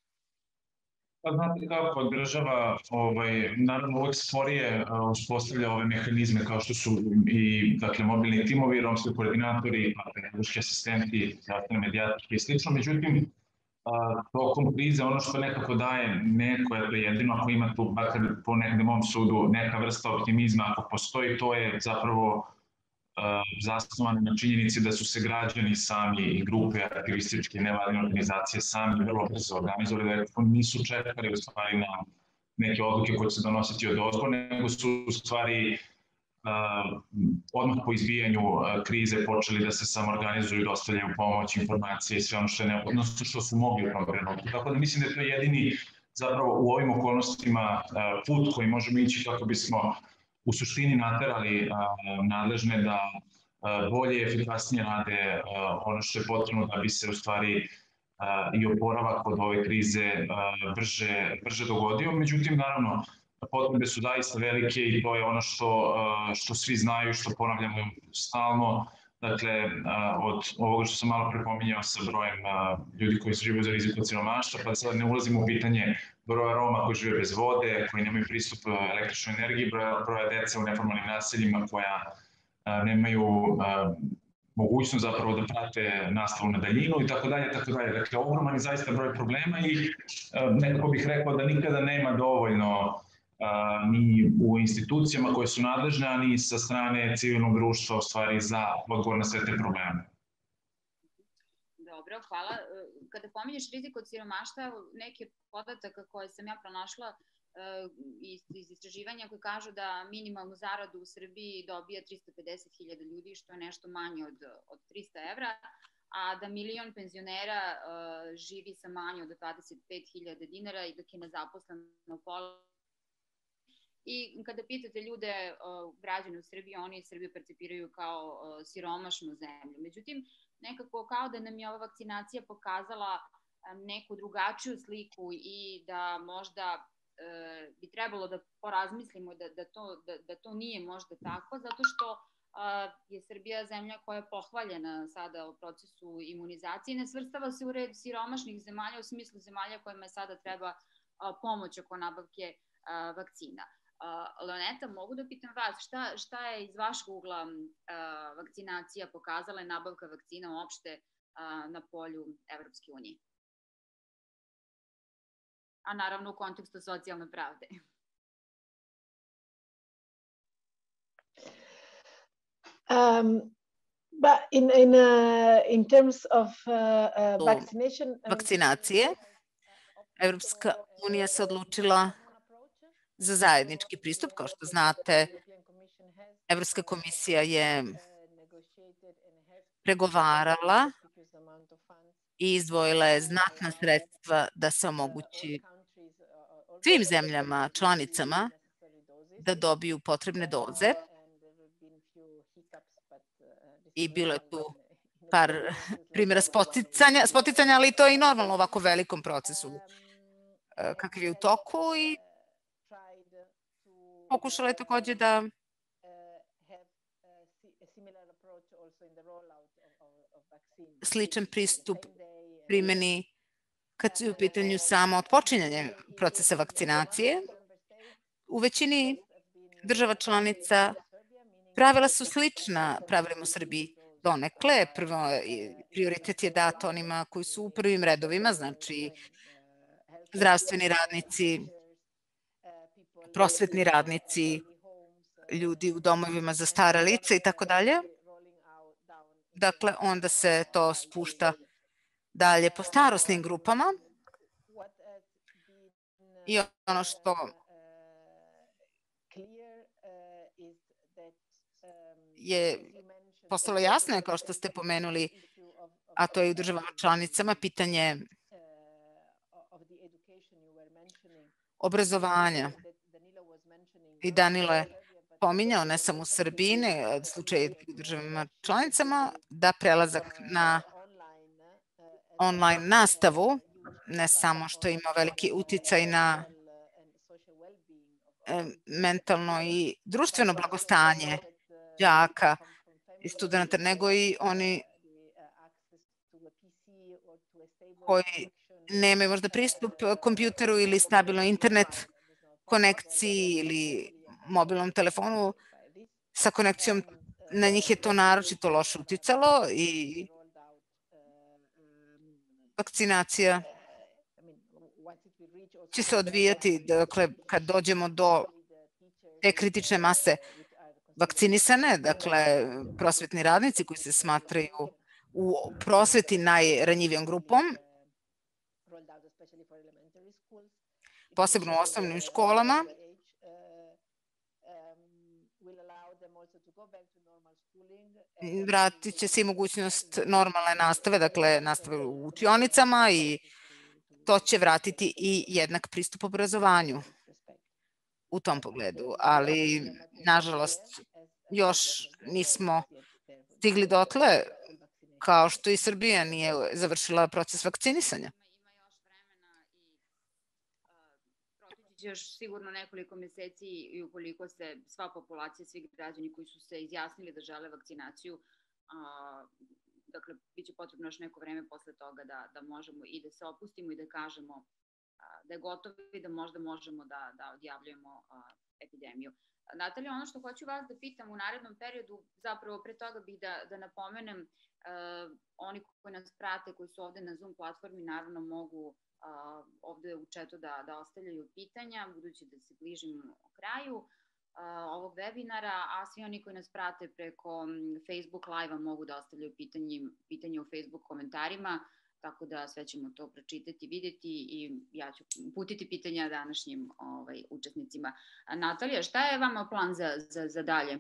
Speaker 4: Pa znate kako država, ovaj, naravno uvek sporije uspostavlja ove mehanizme kao što su i dakle, mobilni timovi, romski koordinatori, pedagoški asistenti, zdravstvene medijatorke i slično. Međutim, a, tokom krize ono što nekako daje neko, je to jedino ako ima tu, bakar po nekde mom sudu, neka vrsta optimizma, ako postoji, to je zapravo zasnovane na činjenici da su se građani sami i grupe aktivističke nevladine organizacije sami vrlo brzo organizovali, da nisu čekali u stvari na neke odluke koje će se donositi od ozgo, nego su u stvari uh, odmah po izbijanju uh, krize počeli da se samoorganizuju, dostavljaju pomoć, informacije i sve ono što je neophodno, što su mogli u tom trenutku. Tako da mislim da je to jedini zapravo u ovim okolnostima uh, put koji možemo ići kako bismo u suštini naterali a, nadležne da a, bolje i efikasnije rade a, ono što je potrebno da bi se u stvari a, i oporavak od ove krize a, brže, brže dogodio. Međutim, naravno, potrebe su zaista velike i to je ono što, a, što svi znaju, što ponavljamo stalno. Dakle, a, od ovoga što sam malo prepominjao sa brojem a, ljudi koji žive za rizik od siromaštva, pa sad ne ulazimo u pitanje broja Roma koji žive bez vode, koji nemaju pristup električnoj energiji, broja, broja dece u neformalnim naseljima koja a, nemaju a, mogućnost zapravo da prate nastavu na daljinu i tako dalje, tako dalje. Dakle, ogroman je zaista broj problema i a, nekako bih rekao da nikada nema dovoljno a, ni u institucijama koje su nadležne, a ni sa strane civilnog društva u stvari za odgovor na sve te probleme.
Speaker 1: Dobro, hvala. Kada pominješ rizik od siromaštva, neke podataka koje sam ja pronašla iz, iz istraživanja koje kažu da minimalnu zaradu u Srbiji dobija trista pedeset hiljada ljudi, što je nešto manje od, od trista evra, a da milion penzionera uh, živi sa manje od dvadeset pet hiljada dinara i dok je nezaposleno pola. I kada pitate ljude, uh, građane u Srbiji, oni Srbiju percipiraju kao uh, siromašnu zemlju. Međutim, nekako kao da nam je ova vakcinacija pokazala um, neku drugačiju sliku i da možda uh, bi trebalo da porazmislimo da, da, to, da, da to nije možda tako, zato što uh, je Srbija zemlja koja je pohvaljena sada u procesu imunizacije, ne svrstava se u red siromašnih zemalja u smislu zemalja kojima sada treba uh, pomoć oko nabavke uh, vakcina. Uh, Leoneta, mogu da pitam vas, šta, šta je iz vašeg ugla uh, vakcinacija pokazala i nabavka vakcina uopšte uh, na polju Evropske unije? A naravno u kontekstu socijalne pravde.
Speaker 2: Um, but in, in, uh, in terms of uh, uh, vaccination...
Speaker 3: vakcinacije, Evropska unija se odlučila za zajednički pristup. Kao što znate, Evropska komisija je pregovarala i izdvojila je znatna sredstva da se omogući svim zemljama, članicama, da dobiju potrebne doze. I bilo je tu par primjera spoticanja, spoticanja, ali to je i normalno u ovako velikom procesu kakav je u toku i pokušala je takođe da sličan pristup primeni kad su u pitanju samo otpočinjanje procesa vakcinacije. U većini država članica pravila su slična pravilima u Srbiji donekle. Prvo, prioritet je dat onima koji su u prvim redovima, znači zdravstveni radnici, prosvetni radnici, ljudi u domovima za stara lica i tako dalje. Dakle, onda se to spušta dalje po starosnim grupama. I ono što je postalo jasno je, kao što ste pomenuli, a to je u državama članicama, pitanje obrazovanja. I Danilo je pominjao, ne samo u Srbiji, ne slučaj u državama članicama, da prelazak na online nastavu, ne samo što ima veliki uticaj na mentalno i društveno blagostanje đaka i studenta, nego i oni koji nemaju možda pristup kompjuteru ili stabilno internet konekciji ili mobilnom telefonu sa konekcijom, na njih je to naročito loše uticalo i vakcinacija će se odvijati, dakle, kad dođemo do te kritične mase vakcinisane, dakle, prosvetni radnici koji se smatraju u prosveti najranjivijom grupom, posebno u osnovnim školama, vratit će se i mogućnost normalne nastave, dakle, nastave u učionicama i to će vratiti i jednak pristup obrazovanju u tom pogledu, ali, nažalost, još nismo stigli dotle, kao što i Srbija nije završila proces vakcinisanja.
Speaker 1: Još sigurno nekoliko meseci i ukoliko se sva populacija, svi građani koji su se izjasnili da žele vakcinaciju, dakle, bit će potrebno još neko vreme posle toga da, da možemo i da se opustimo i da kažemo da je gotovo i da možda možemo da, da odjavljujemo epidemiju. Natalija, ono što hoću vas da pitam u narednom periodu, zapravo pre toga bih da, da napomenem, uh, oni koji nas prate, koji su ovde na Zoom platformi, naravno mogu uh, ovde u chatu da, da ostavljaju pitanja, budući da se bližimo kraju uh, ovog webinara, a svi oni koji nas prate preko Facebook live-a mogu da ostavljaju pitanje, pitanje u Facebook komentarima, tako da sve ćemo to pročitati, vidjeti i ja ću uputiti pitanja današnjim ovaj, učesnicima. A, Natalija, šta je vama plan za, za, za dalje?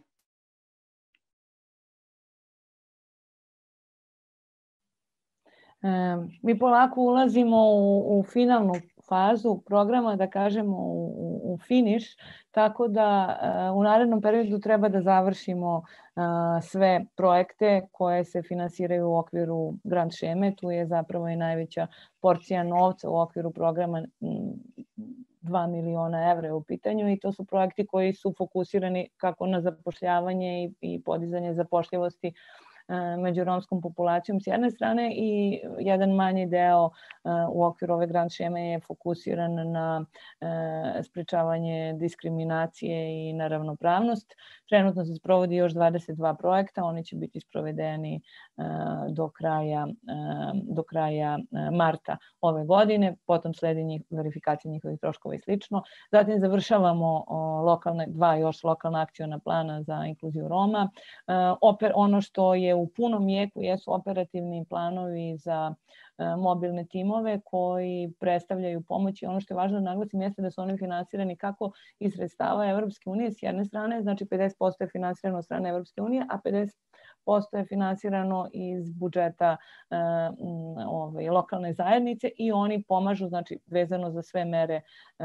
Speaker 5: E, mi polako ulazimo u, u finalnu fazu programa, da kažemo u, u finiš, tako da uh, u narednom periodu treba da završimo uh, sve projekte koje se finansiraju u okviru grant šeme. Tu je zapravo i najveća porcija novca u okviru programa, dva miliona evra u pitanju, i to su projekti koji su fokusirani kako na zapošljavanje i, i podizanje zapošljivosti među romskom populacijom s jedne strane i jedan manji deo u okviru ove grant šeme je fokusiran na sprečavanje diskriminacije i na ravnopravnost. Trenutno se sprovodi još dvadeset dva projekta, oni će biti sprovedeni do kraja, do kraja marta ove godine, potom sledi njih, verifikacija njihovih troškova i slično. Zatim završavamo lokalne, dva još lokalna akciona plana za inkluziju Roma. Oper, ono što je u punom jeku jesu operativni planovi za mobilne timove koji predstavljaju pomoć i ono što je važno da naglasim jeste da su oni finansirani kako iz sredstava Evropske unije s jedne strane, znači pedeset posto je finansirano od strane Evropske unije, a pedeset posto je finansirano iz budžeta e, ove, lokalne zajednice i oni pomažu, znači vezano za sve mere e,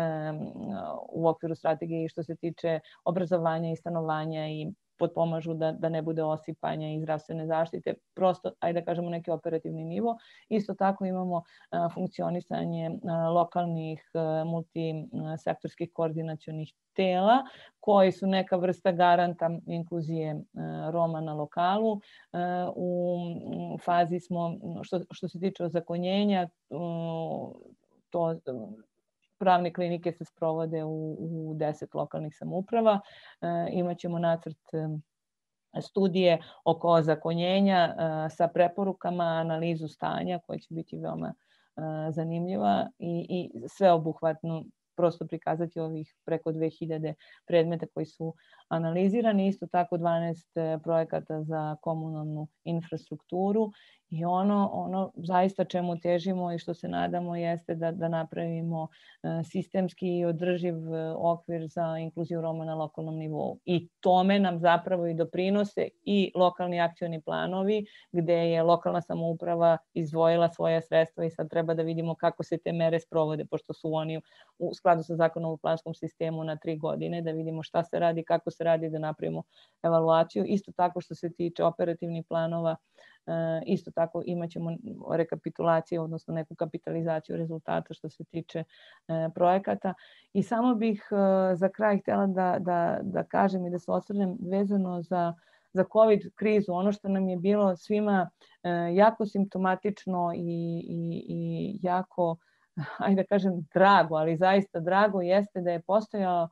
Speaker 5: u okviru strategije što se tiče obrazovanja i stanovanja i potpomažu da, da ne bude osipanja i zdravstvene zaštite, prosto, ajde da kažemo, neki operativni nivo. Isto tako imamo a, funkcionisanje a, lokalnih a, multisektorskih koordinacionih tela, koji su neka vrsta garanta inkluzije a, Roma na lokalu. A, u fazi smo, što, što se tiče ozakonjenja, a, to pravne klinike se sprovode u, u deset lokalnih samouprava. E, imaćemo nacrt studije oko ozakonjenja e, sa preporukama, analizu stanja koja će biti veoma e, zanimljiva i, i sveobuhvatno prosto prikazati ovih preko dve hiljade predmeta koji su analizirani. Isto tako dvanaest projekata za komunalnu infrastrukturu i ono, ono zaista čemu težimo i što se nadamo jeste da, da napravimo sistemski i održiv okvir za inkluziju Roma na lokalnom nivou. I tome nam zapravo i doprinose i lokalni akcioni planovi gde je lokalna samouprava izdvojila svoja sredstva i sad treba da vidimo kako se te mere sprovode, pošto su oni u skladu sa zakonom o planskom sistemu na tri godine, da vidimo šta se radi, kako se radi, da napravimo evaluaciju. Isto tako što se tiče operativnih planova, isto tako imat ćemo rekapitulaciju, odnosno neku kapitalizaciju rezultata što se tiče projekata. I samo bih za kraj htjela da, da, da kažem i da se osvrnem vezano za, za COVID krizu. Ono što nam je bilo svima jako simptomatično i, i, i jako, ajde da kažem, drago, ali zaista drago jeste da je postojao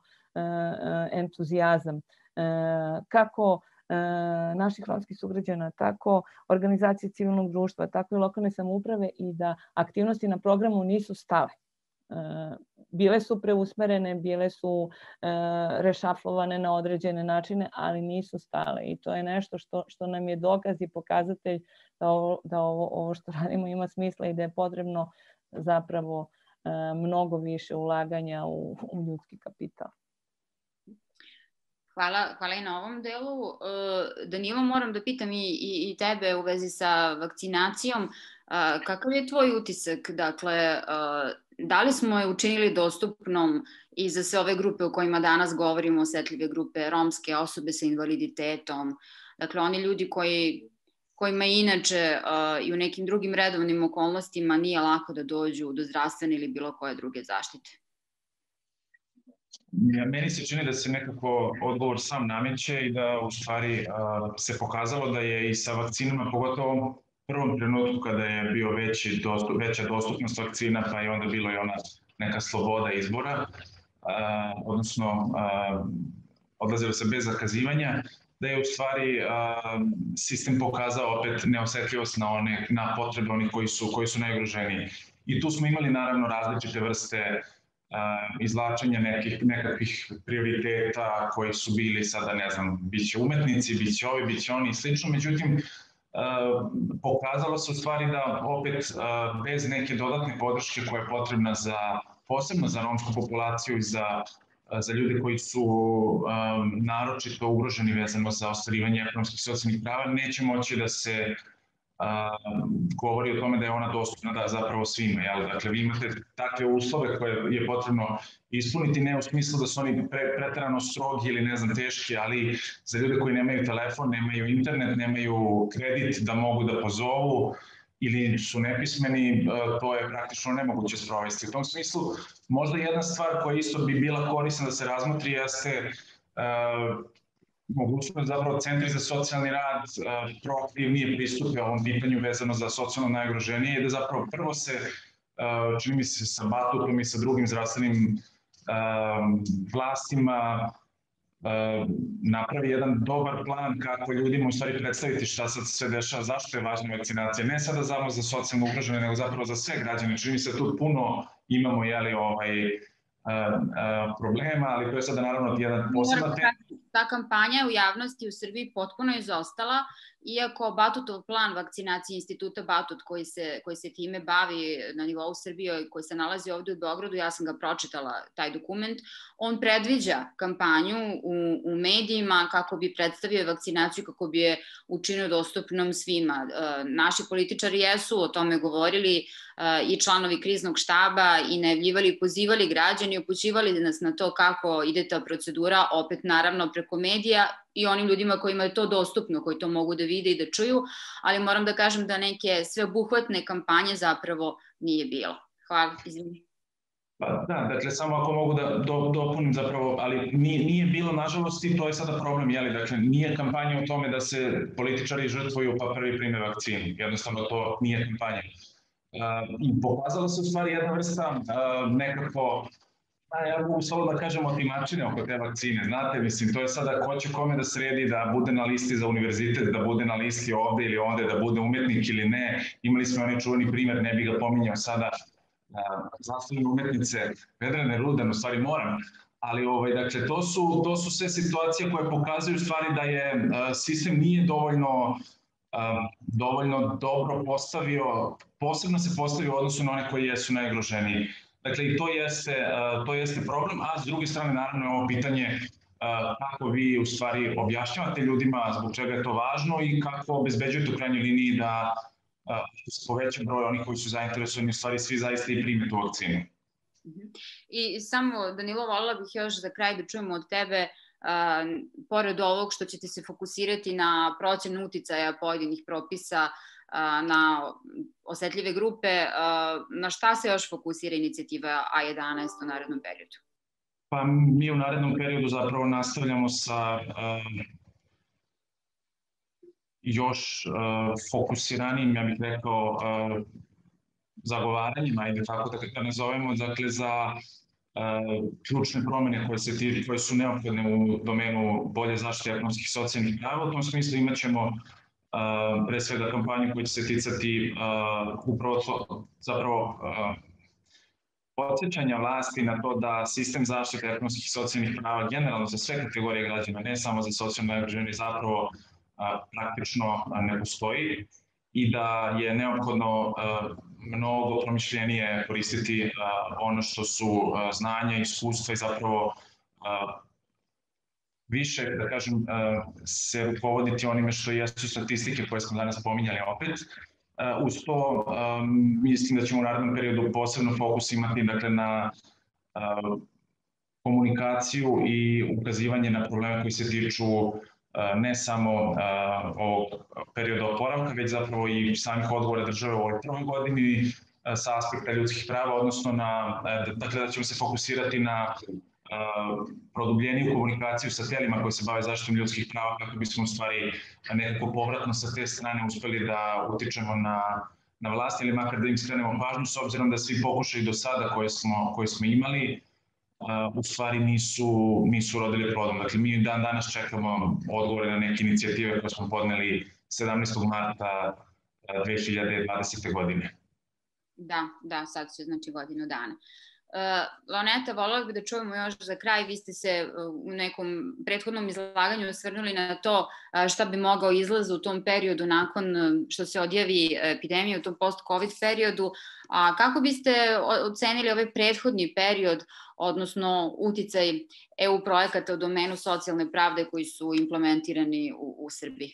Speaker 5: entuzijazam kako naših romskih sugrađana, tako organizacije civilnog društva, tako i lokalne samouprave i da aktivnosti na programu nisu stale. Bile su preusmerene, bile su rešaflovane na određene načine, ali nisu stale i to je nešto što, što nam je dokaz i pokazatelj da, ovo, da ovo, ovo što radimo ima smisla i da je potrebno zapravo mnogo više ulaganja u, u ljudski kapital.
Speaker 1: Hvala, hvala i na ovom delu. Danilo, moram da pitam i, i, i tebe u vezi sa vakcinacijom. Kakav je tvoj utisak? Dakle, da li smo je učinili dostupnom i za sve ove grupe o kojima danas govorimo, osetljive grupe, romske osobe sa invaliditetom, dakle oni ljudi koji, kojima inače i u nekim drugim redovnim okolnostima nije lako da dođu do zdravstvene ili bilo koje druge zaštite?
Speaker 4: Meni se čini da se nekako odgovor sam nameće i da u stvari se pokazalo da je i sa vakcinama, pogotovo u prvom trenutku kada je bio veći dostup, veća dostupnost vakcina, pa je onda bilo i ona neka sloboda izbora, odnosno odlazilo se bez zakazivanja, da je u stvari sistem pokazao opet neosetljivost na, one, na potrebe onih koji su, koji su najugroženiji. I tu smo imali naravno različite vrste izvlačenja nekih, nekakvih prioriteta koji su bili sada, ne znam, bit će umetnici, bit će ovi, bit će oni i slično. Međutim, pokazalo se u stvari da opet bez neke dodatne podrške koja je potrebna za, posebno za romsku populaciju i za, za ljude koji su naročito ugroženi vezano za ostvarivanje ekonomskih i socijalnih prava, neće moći da se govori o tome da je ona dostupna da zapravo svima. Jel? Dakle, vi imate takve uslove koje je potrebno ispuniti, ne u smislu da su oni pre, preterano strogi ili ne znam teški, ali za ljude koji nemaju telefon, nemaju internet, nemaju kredit da mogu da pozovu ili su nepismeni, to je praktično nemoguće sprovesti. U tom smislu, možda jedna stvar koja isto bi bila korisna da se razmotri jeste mogućnost zapravo centri za socijalni rad proaktivnije pristupe ovom pitanju vezano za socijalno najugroženije i da zapravo prvo se, čini mi se, sa Batutom i sa drugim zdravstvenim vlastima napravi jedan dobar plan kako ljudima u stvari predstaviti šta sad se dešava, zašto je važna vakcinacija, ne sada samo za socijalno ugrožene, nego zapravo za sve građane. Čini mi se tu puno imamo jeli, ovaj, problema, ali to je sada naravno jedan posebna tema.
Speaker 1: Ta kampanja u javnosti u Srbiji potpuno izostala, iako Batutov plan vakcinacije instituta Batut koji se, koji se time bavi na nivou Srbije i koji se nalazi ovde u Beogradu, ja sam ga pročitala, taj dokument, on predviđa kampanju u, u medijima kako bi predstavio vakcinaciju, kako bi je učinio dostupnom svima. Naši političari jesu o tome govorili i članovi kriznog štaba i najavljivali i pozivali građani, upućivali nas na to kako ide ta procedura, opet naravno preko medija i onim ljudima kojima je to dostupno, koji to mogu da vide i da čuju, ali moram da kažem da neke sveobuhvatne kampanje zapravo nije bilo. Hvala, izvini.
Speaker 4: Pa da, dakle, samo ako mogu da do, dopunim zapravo, ali nije, nije bilo, nažalost, i to je sada problem, jeli, dakle, nije kampanja o tome da se političari žrtvuju pa prvi prime vakcinu, jednostavno to nije kampanja. Uh, I pokazalo se u stvari jedna vrsta uh, nekako, a ja mogu samo da kažem otimačine oko te vakcine, znate, mislim, to je sada ko će kome da sredi da bude na listi za univerzitet, da bude na listi ovde ili onde, da bude umetnik ili ne. Imali smo onaj čuveni primer, ne bih ga pominjao sada, zastavljene umetnice Vedrane Rudan, u stvari moram, ali ovaj, dakle, to su, to su sve situacije koje pokazuju u stvari da je uh, sistem nije dovoljno Uh, dovoljno dobro postavio, posebno se postavio u odnosu na one koji jesu najugroženiji. Dakle, i to jeste, uh, to jeste problem, a s druge strane, naravno, je ovo pitanje uh, kako vi u stvari objašnjavate ljudima zbog čega je to važno i kako obezbeđujete u krajnjoj liniji da uh, se poveća broj onih koji su zainteresovani, u stvari svi zaista i prime tu vakcinu.
Speaker 1: I samo, Danilo, voljela bih još za kraj da čujemo od tebe, Uh, pored ovog što ćete se fokusirati na procenu uticaja pojedinih propisa uh, na osetljive grupe, uh, na šta se još fokusira inicijativa A jedanaest u narednom periodu?
Speaker 4: Pa mi u narednom periodu zapravo nastavljamo sa uh, još uh, fokusiranim, ja bih rekao, uh, zagovaranjima, ajde tako da ga nazovemo, dakle za ključne promene koje, se ti, koje su neophodne u domenu bolje zaštite ekonomskih i socijalnih prava. U tom smislu imat ćemo uh, pre svega kampanju koja će se ticati uh, upravo to, zapravo uh, podsjećanja vlasti na to da sistem zaštite ekonomskih i socijalnih prava generalno za sve kategorije građana, ne samo za socijalno najugroženije, zapravo uh, praktično ne postoji i da je neophodno uh, mnogo promišljenije koristiti uh, ono što su uh, znanja, iskustva i zapravo uh, više, da kažem, uh, se rukovoditi onime što jesu statistike koje smo danas pominjali opet. Uh, uz to um, mislim da ćemo u narednom periodu posebno fokus imati, dakle, na uh, komunikaciju i ukazivanje na probleme koji se tiču ne samo ovog perioda oporavka, već zapravo i samih odgovora države u ovoj prvoj godini sa aspekta ljudskih prava, odnosno na, dakle, da ćemo se fokusirati na produbljeniju komunikaciju sa telima koji se bave zaštitom ljudskih prava, kako bismo u stvari nekako povratno sa te strane uspeli da utičemo na, na vlast ili makar da im skrenemo pažnju, s obzirom da svi pokušaji do sada koje smo, koje smo imali u stvari nisu, nisu rodili plodom. Dakle, mi dan danas čekamo odgovore na neke inicijative koje smo podneli sedamnaestog marta dve hiljade dvadesete. godine.
Speaker 1: Da, da, sad će znači godinu dana. Uh, Leoneta, voljela bih da čujemo još za kraj, vi ste se u nekom prethodnom izlaganju osvrnuli na to šta bi mogao izlaz u tom periodu nakon što se odjavi epidemija u tom post-covid periodu, a kako biste ocenili ovaj prethodni period, odnosno uticaj E U projekata u domenu socijalne pravde koji su implementirani u, u Srbiji?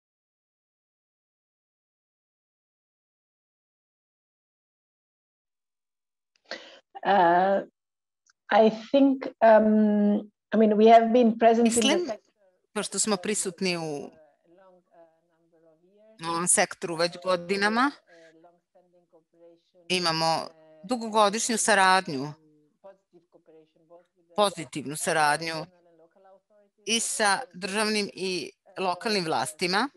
Speaker 2: Uh, I think, um, I mean, we have been present
Speaker 3: Mislim,
Speaker 2: in the sector,
Speaker 3: pošto smo prisutni u ovom sektoru već godinama, imamo dugogodišnju saradnju, pozitivnu saradnju i sa državnim i lokalnim vlastima,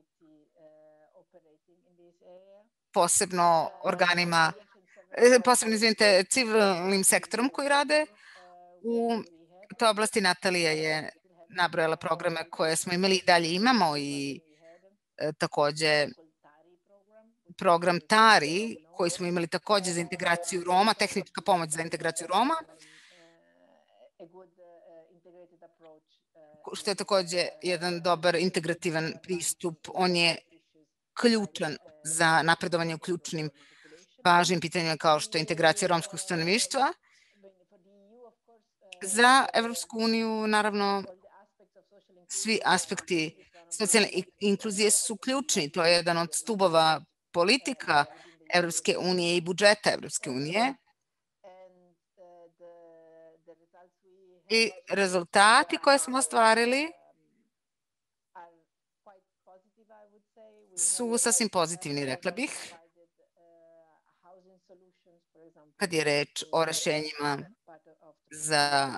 Speaker 3: posebno organima, posebno, izvinite, civilnim sektorom koji rade u toj oblasti. Natalija je nabrojala programe koje smo imali i dalje imamo i takođe program Tari koji smo imali takođe za integraciju Roma, tehnička pomoć za integraciju Roma, što je takođe jedan dobar integrativan pristup. On je ključan za napredovanje u ključnim važnim pitanjima kao što je integracija romskog stanovništva. Za Evropsku uniju, naravno, svi aspekti socijalne inkluzije su ključni. To je jedan od stubova politika Evropske unije i budžeta Evropske unije. I rezultati koje smo ostvarili su sasvim pozitivni, rekla bih, kad je reč o rešenjima za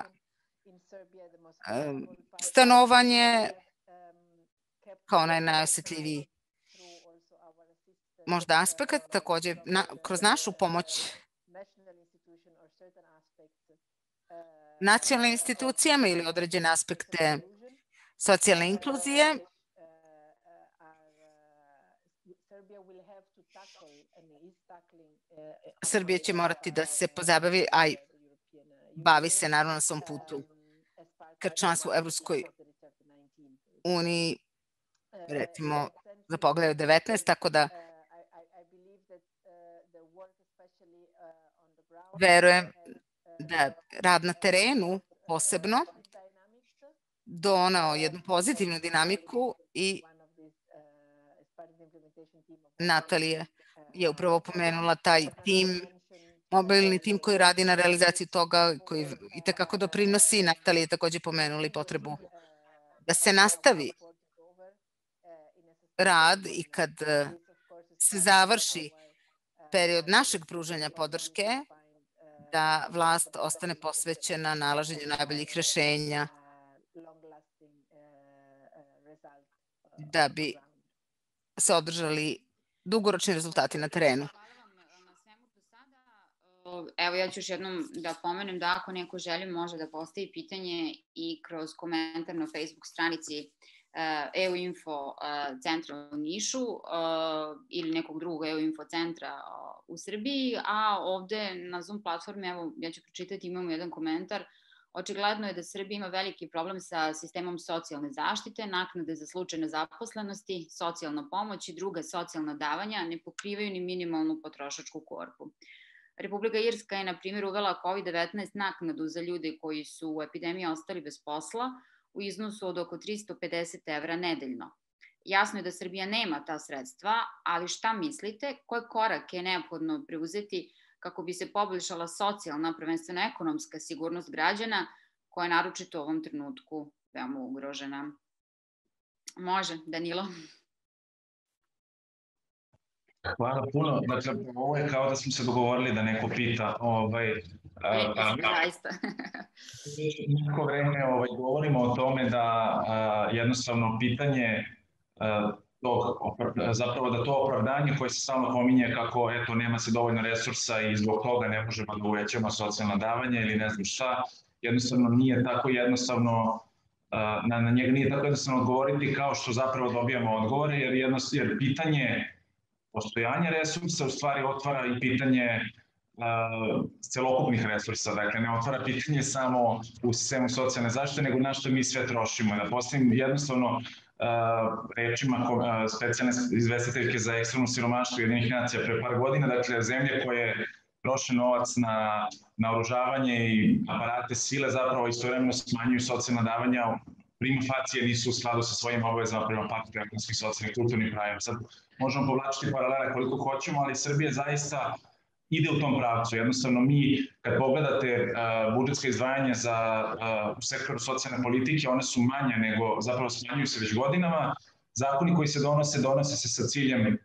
Speaker 3: stanovanje kao onaj najosetljiviji možda aspekt, takođe kroz našu pomoć nacionalnim institucijama ili određene aspekte socijalne inkluzije. Srbija će morati da se pozabavi, a i bavi se naravno na svom putu ka članstvu u Evropskoj uniji, recimo za poglavlje devetnaest, tako da verujem da rad na terenu posebno doneo jednu pozitivnu dinamiku i Natalija je upravo pomenula taj tim, mobilni tim koji radi na realizaciji toga, koji itekako doprinosi. Natalija je takođe pomenuli potrebu da se nastavi rad i kad se završi period našeg pružanja podrške, da vlast ostane posvećena nalaženju najboljih rešenja da bi se održali dugoročni rezultati na terenu.
Speaker 1: Evo, ja ću još jednom da pomenem da ako neko želi može da postavi pitanje i kroz komentar na Facebook stranici E U Info centra u Nišu ili nekog drugog E U Info centra u Srbiji, a ovde na Zoom platformi, evo, ja ću pročitati, imamo jedan komentar. Očigledno je da Srbija ima veliki problem sa sistemom socijalne zaštite, naknade za slučaj nezaposlenosti, socijalna pomoć i druga socijalna davanja ne pokrivaju ni minimalnu potrošačku korpu. Republika Irska je, na primjer, uvela kovid devetnaest naknadu za ljude koji su u epidemiji ostali bez posla u iznosu od oko tristo pedeset evra nedeljno. Jasno je da Srbija nema ta sredstva, ali šta mislite, koje korake je neophodno preuzeti kako bi se poboljšala socijalna, prvenstveno ekonomska sigurnost građana, koja je naročito u ovom trenutku veoma ugrožena? Može, Danilo.
Speaker 4: Hvala puno. Dakle, ovo je kao da smo se dogovorili da neko pita.
Speaker 1: Zaista.
Speaker 4: Neko vreme govorimo o tome da jednostavno pitanje zapravo da to opravdanje koje se stalno pominje kako eto nema se dovoljno resursa i zbog toga ne možemo da uvećamo socijalna davanja ili ne znam šta, jednostavno nije tako jednostavno, na njega nije tako jednostavno odgovoriti kao što zapravo dobijamo odgovore, jer jednostavno jer pitanje postojanja resursa u stvari otvara i pitanje celokupnih resursa, dakle ne otvara pitanje samo u sistemu socijalne zaštite, nego na što mi sve trošimo. Da postavim jednostavno rečima specijalne izvestiteljke za ekstremno siromaštvo Ujedinjenih nacija pre par godina, dakle zemlje koje troše novac na naoružavanje i aparate sile zapravo istovremeno smanjuju socijalna davanja, prima facie nisu u skladu sa svojim obavezama prema paktu ekonomskih, socijalnih i kulturnih pravima. Sad možemo povlačiti paralele koliko hoćemo, ali Srbija zaista ide u tom pravcu. Jednostavno mi, kad pogledate budžetske izdvajanja za sektor socijalne politike, one su manje nego, zapravo smanjuju se već godinama. Zakoni koji se donose, donose se sa ciljem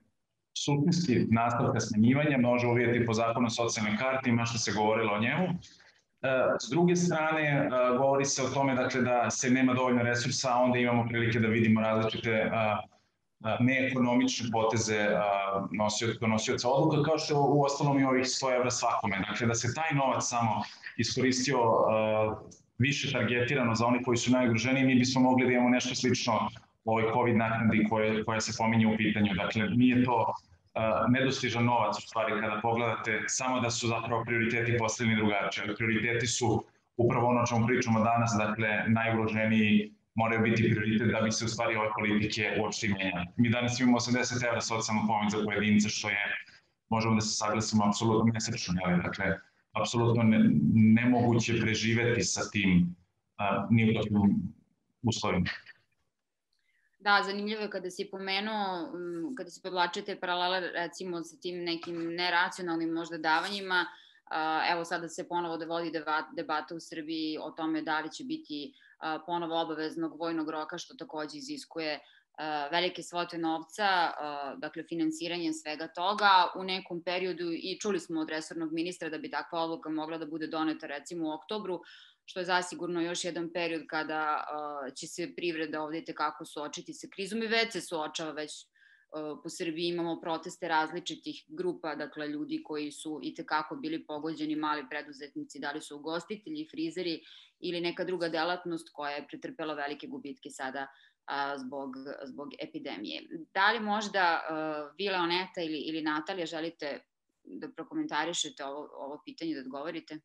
Speaker 4: suštinski nastavka smanjivanja, možemo vidjeti po zakonu o socijalnoj karti, ima što se govorilo o njemu. S druge strane, govori se o tome dakle, da se nema dovoljno resursa, a onda imamo prilike da vidimo različite neekonomične poteze donosioca odluka, kao što u ostalom i ovih sto evra svakome. Dakle, da se taj novac samo iskoristio više targetirano za one koji su najugroženiji, mi bismo mogli da imamo nešto slično ovoj COVID naknadi koja se pominje u pitanju. Dakle, nije to nedostižan novac u stvari kada pogledate, samo da su zapravo prioriteti postavljeni drugačije. Prioriteti su upravo ono o čemu pričamo danas, dakle, najugroženiji moraju biti prioritet da bi se u stvari ove politike uopšte menjale. Mi danas imamo osamdeset evra socijalnu pomoć za pojedince, što je, možemo da se saglasimo, apsolutno mesečno. Dakle, apsolutno nemoguće preživeti sa tim ni u takvim uslovima.
Speaker 1: Da, zanimljivo je kada si pomenuo, kada si podvlačite paralele recimo sa tim nekim neracionalnim možda davanjima, evo sada se ponovo da vodi debata u Srbiji o tome da li će biti ponovo obaveznog vojnog roka, što takođe iziskuje velike svote novca, dakle finansiranje svega toga u nekom periodu i čuli smo od resornog ministra da bi takva odluka mogla da bude doneta recimo u oktobru, što je zasigurno još jedan period kada će se privreda ovde itekako suočiti sa krizom i već se suočava, već po Srbiji imamo proteste različitih grupa, dakle ljudi koji su itekako bili pogođeni, mali preduzetnici, da li su ugostitelji, frizeri ili neka druga delatnost koja je pretrpela velike gubitke sada zbog epidemije. Da li možda vi, Leoneta ili Natalija, želite da prokomentarišete ovo pitanje, da odgovorite?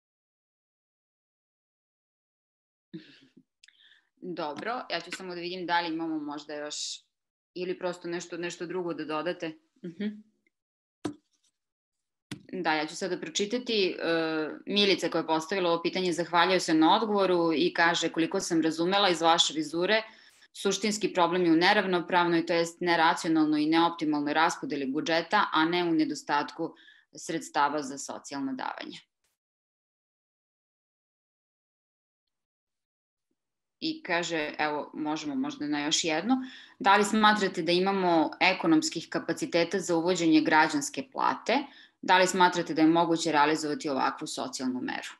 Speaker 1: Dobro, ja ću samo da vidim da li imamo možda još ili prosto nešto drugo da dodate. Da, ja ću sada pročitati. Milica koja je postavila ovo pitanje zahvaljuje se na odgovoru i kaže: koliko sam razumela iz vaše vizure, suštinski problem je u neravnopravnoj, to jest neracionalnoj i neoptimalnoj raspodeli budžeta, a ne u nedostatku sredstava za socijalno davanje. I kaže, evo, možemo možda na još jedno, da li smatrate da imamo ekonomskih kapaciteta za uvođenje građanske plate? Da li smatrate da je moguće realizovati ovakvu socijalnu meru?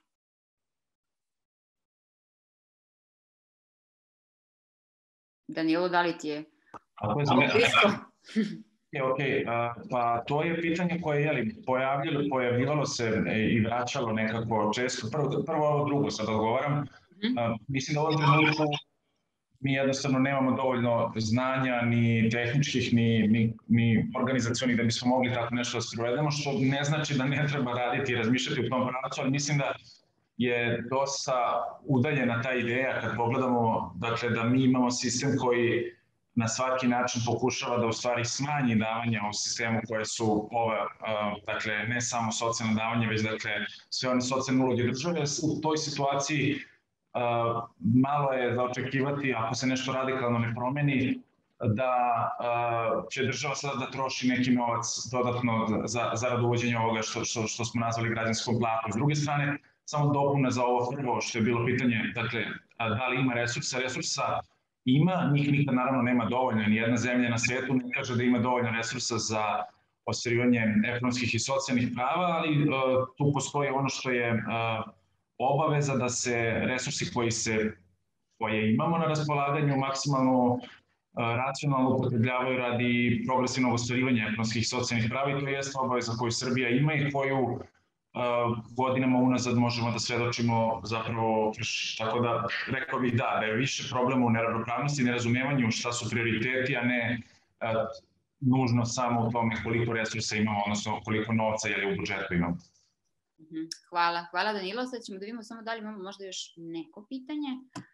Speaker 1: Danilo, da li ti je blisko?
Speaker 4: Ok, pa to je pitanje koje je pojavljivalo se i vraćalo nekako često. Prvo ovo drugo sad odgovaram. Mislim da u ovom trenutku mi jednostavno nemamo dovoljno znanja ni tehničkih ni organizacionih da bismo mogli tako nešto da sprovedemo, što ne znači da ne treba raditi i razmišljati u tom pravcu, ali mislim da je dosta udaljena ta ideja kad pogledamo da mi imamo sistem koji na svaki način pokušava da u stvari smanji davanja u sistemu koje su ova, dakle ne samo socijalne davanje, već dakle sve one socijalne uloge države. U toj situaciji malo je za očekivati, ako se nešto radikalno ne promeni, da će država sada da troši neki novac dodatno zarad uvođenja ovoga što smo nazvali građanskom platom. S druge strane, samo dopuna za ovo prvo što je bilo pitanje, dakle, da li ima resursa? Resursa ima, njih nikad naravno nema dovoljno, nijedna zemlja na svijetu ne kaže da ima dovoljno resursa za ostvarivanje ekonomskih i socijalnih prava, ali tu postoji ono što je obaveza da se resursi koje imamo na raspolaganju maksimalno racionalno upotrebljavaju radi progresivnog ostvarivanja ekonomskih i socijalnih prava i to jeste obaveza koju Srbija ima i koju godinama unazad možemo da svedočimo zapravo, tako da rekao bih da, da je više problema u neravnopravnosti i nerazumevanju šta su prioriteti, a ne nužno samo u tome koliko resursa imamo, odnosno koliko novca u budžetu imamo.
Speaker 1: Hvala, hvala Danilo. Sad ćemo da vidimo samo da li imamo možda još neko pitanje.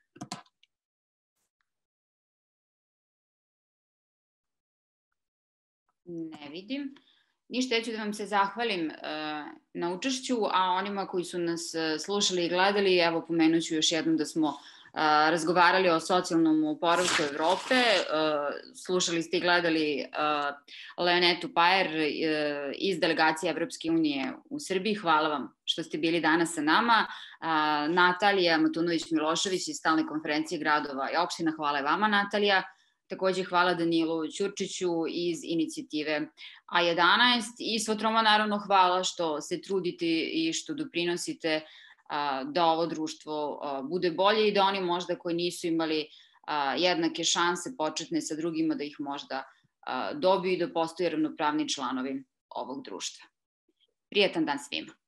Speaker 1: Ne vidim. Ništa, ja ću da vam se zahvalim na učešću, a onima koji su nas slušali i gledali, evo pomenuću još jednom da smo razgovarali o socijalnom oporavku Evrope, slušali ste i gledali Leonetu Pajer iz delegacije Evropske unije u Srbiji. Hvala vam što ste bili danas sa nama. Natalija Matunović-Milošević iz Stalne konferencije gradova i opština. Hvala vama, Natalija. Takođe hvala Danilu Ćurčiću iz inicijative A jedanaest i Svotroma naravno hvala što se trudite i što doprinosite da ovo društvo bude bolje i da oni možda koji nisu imali jednake šanse početne sa drugima da ih možda dobiju i da postoje ravnopravni članovi ovog društva. Prijetan dan svima.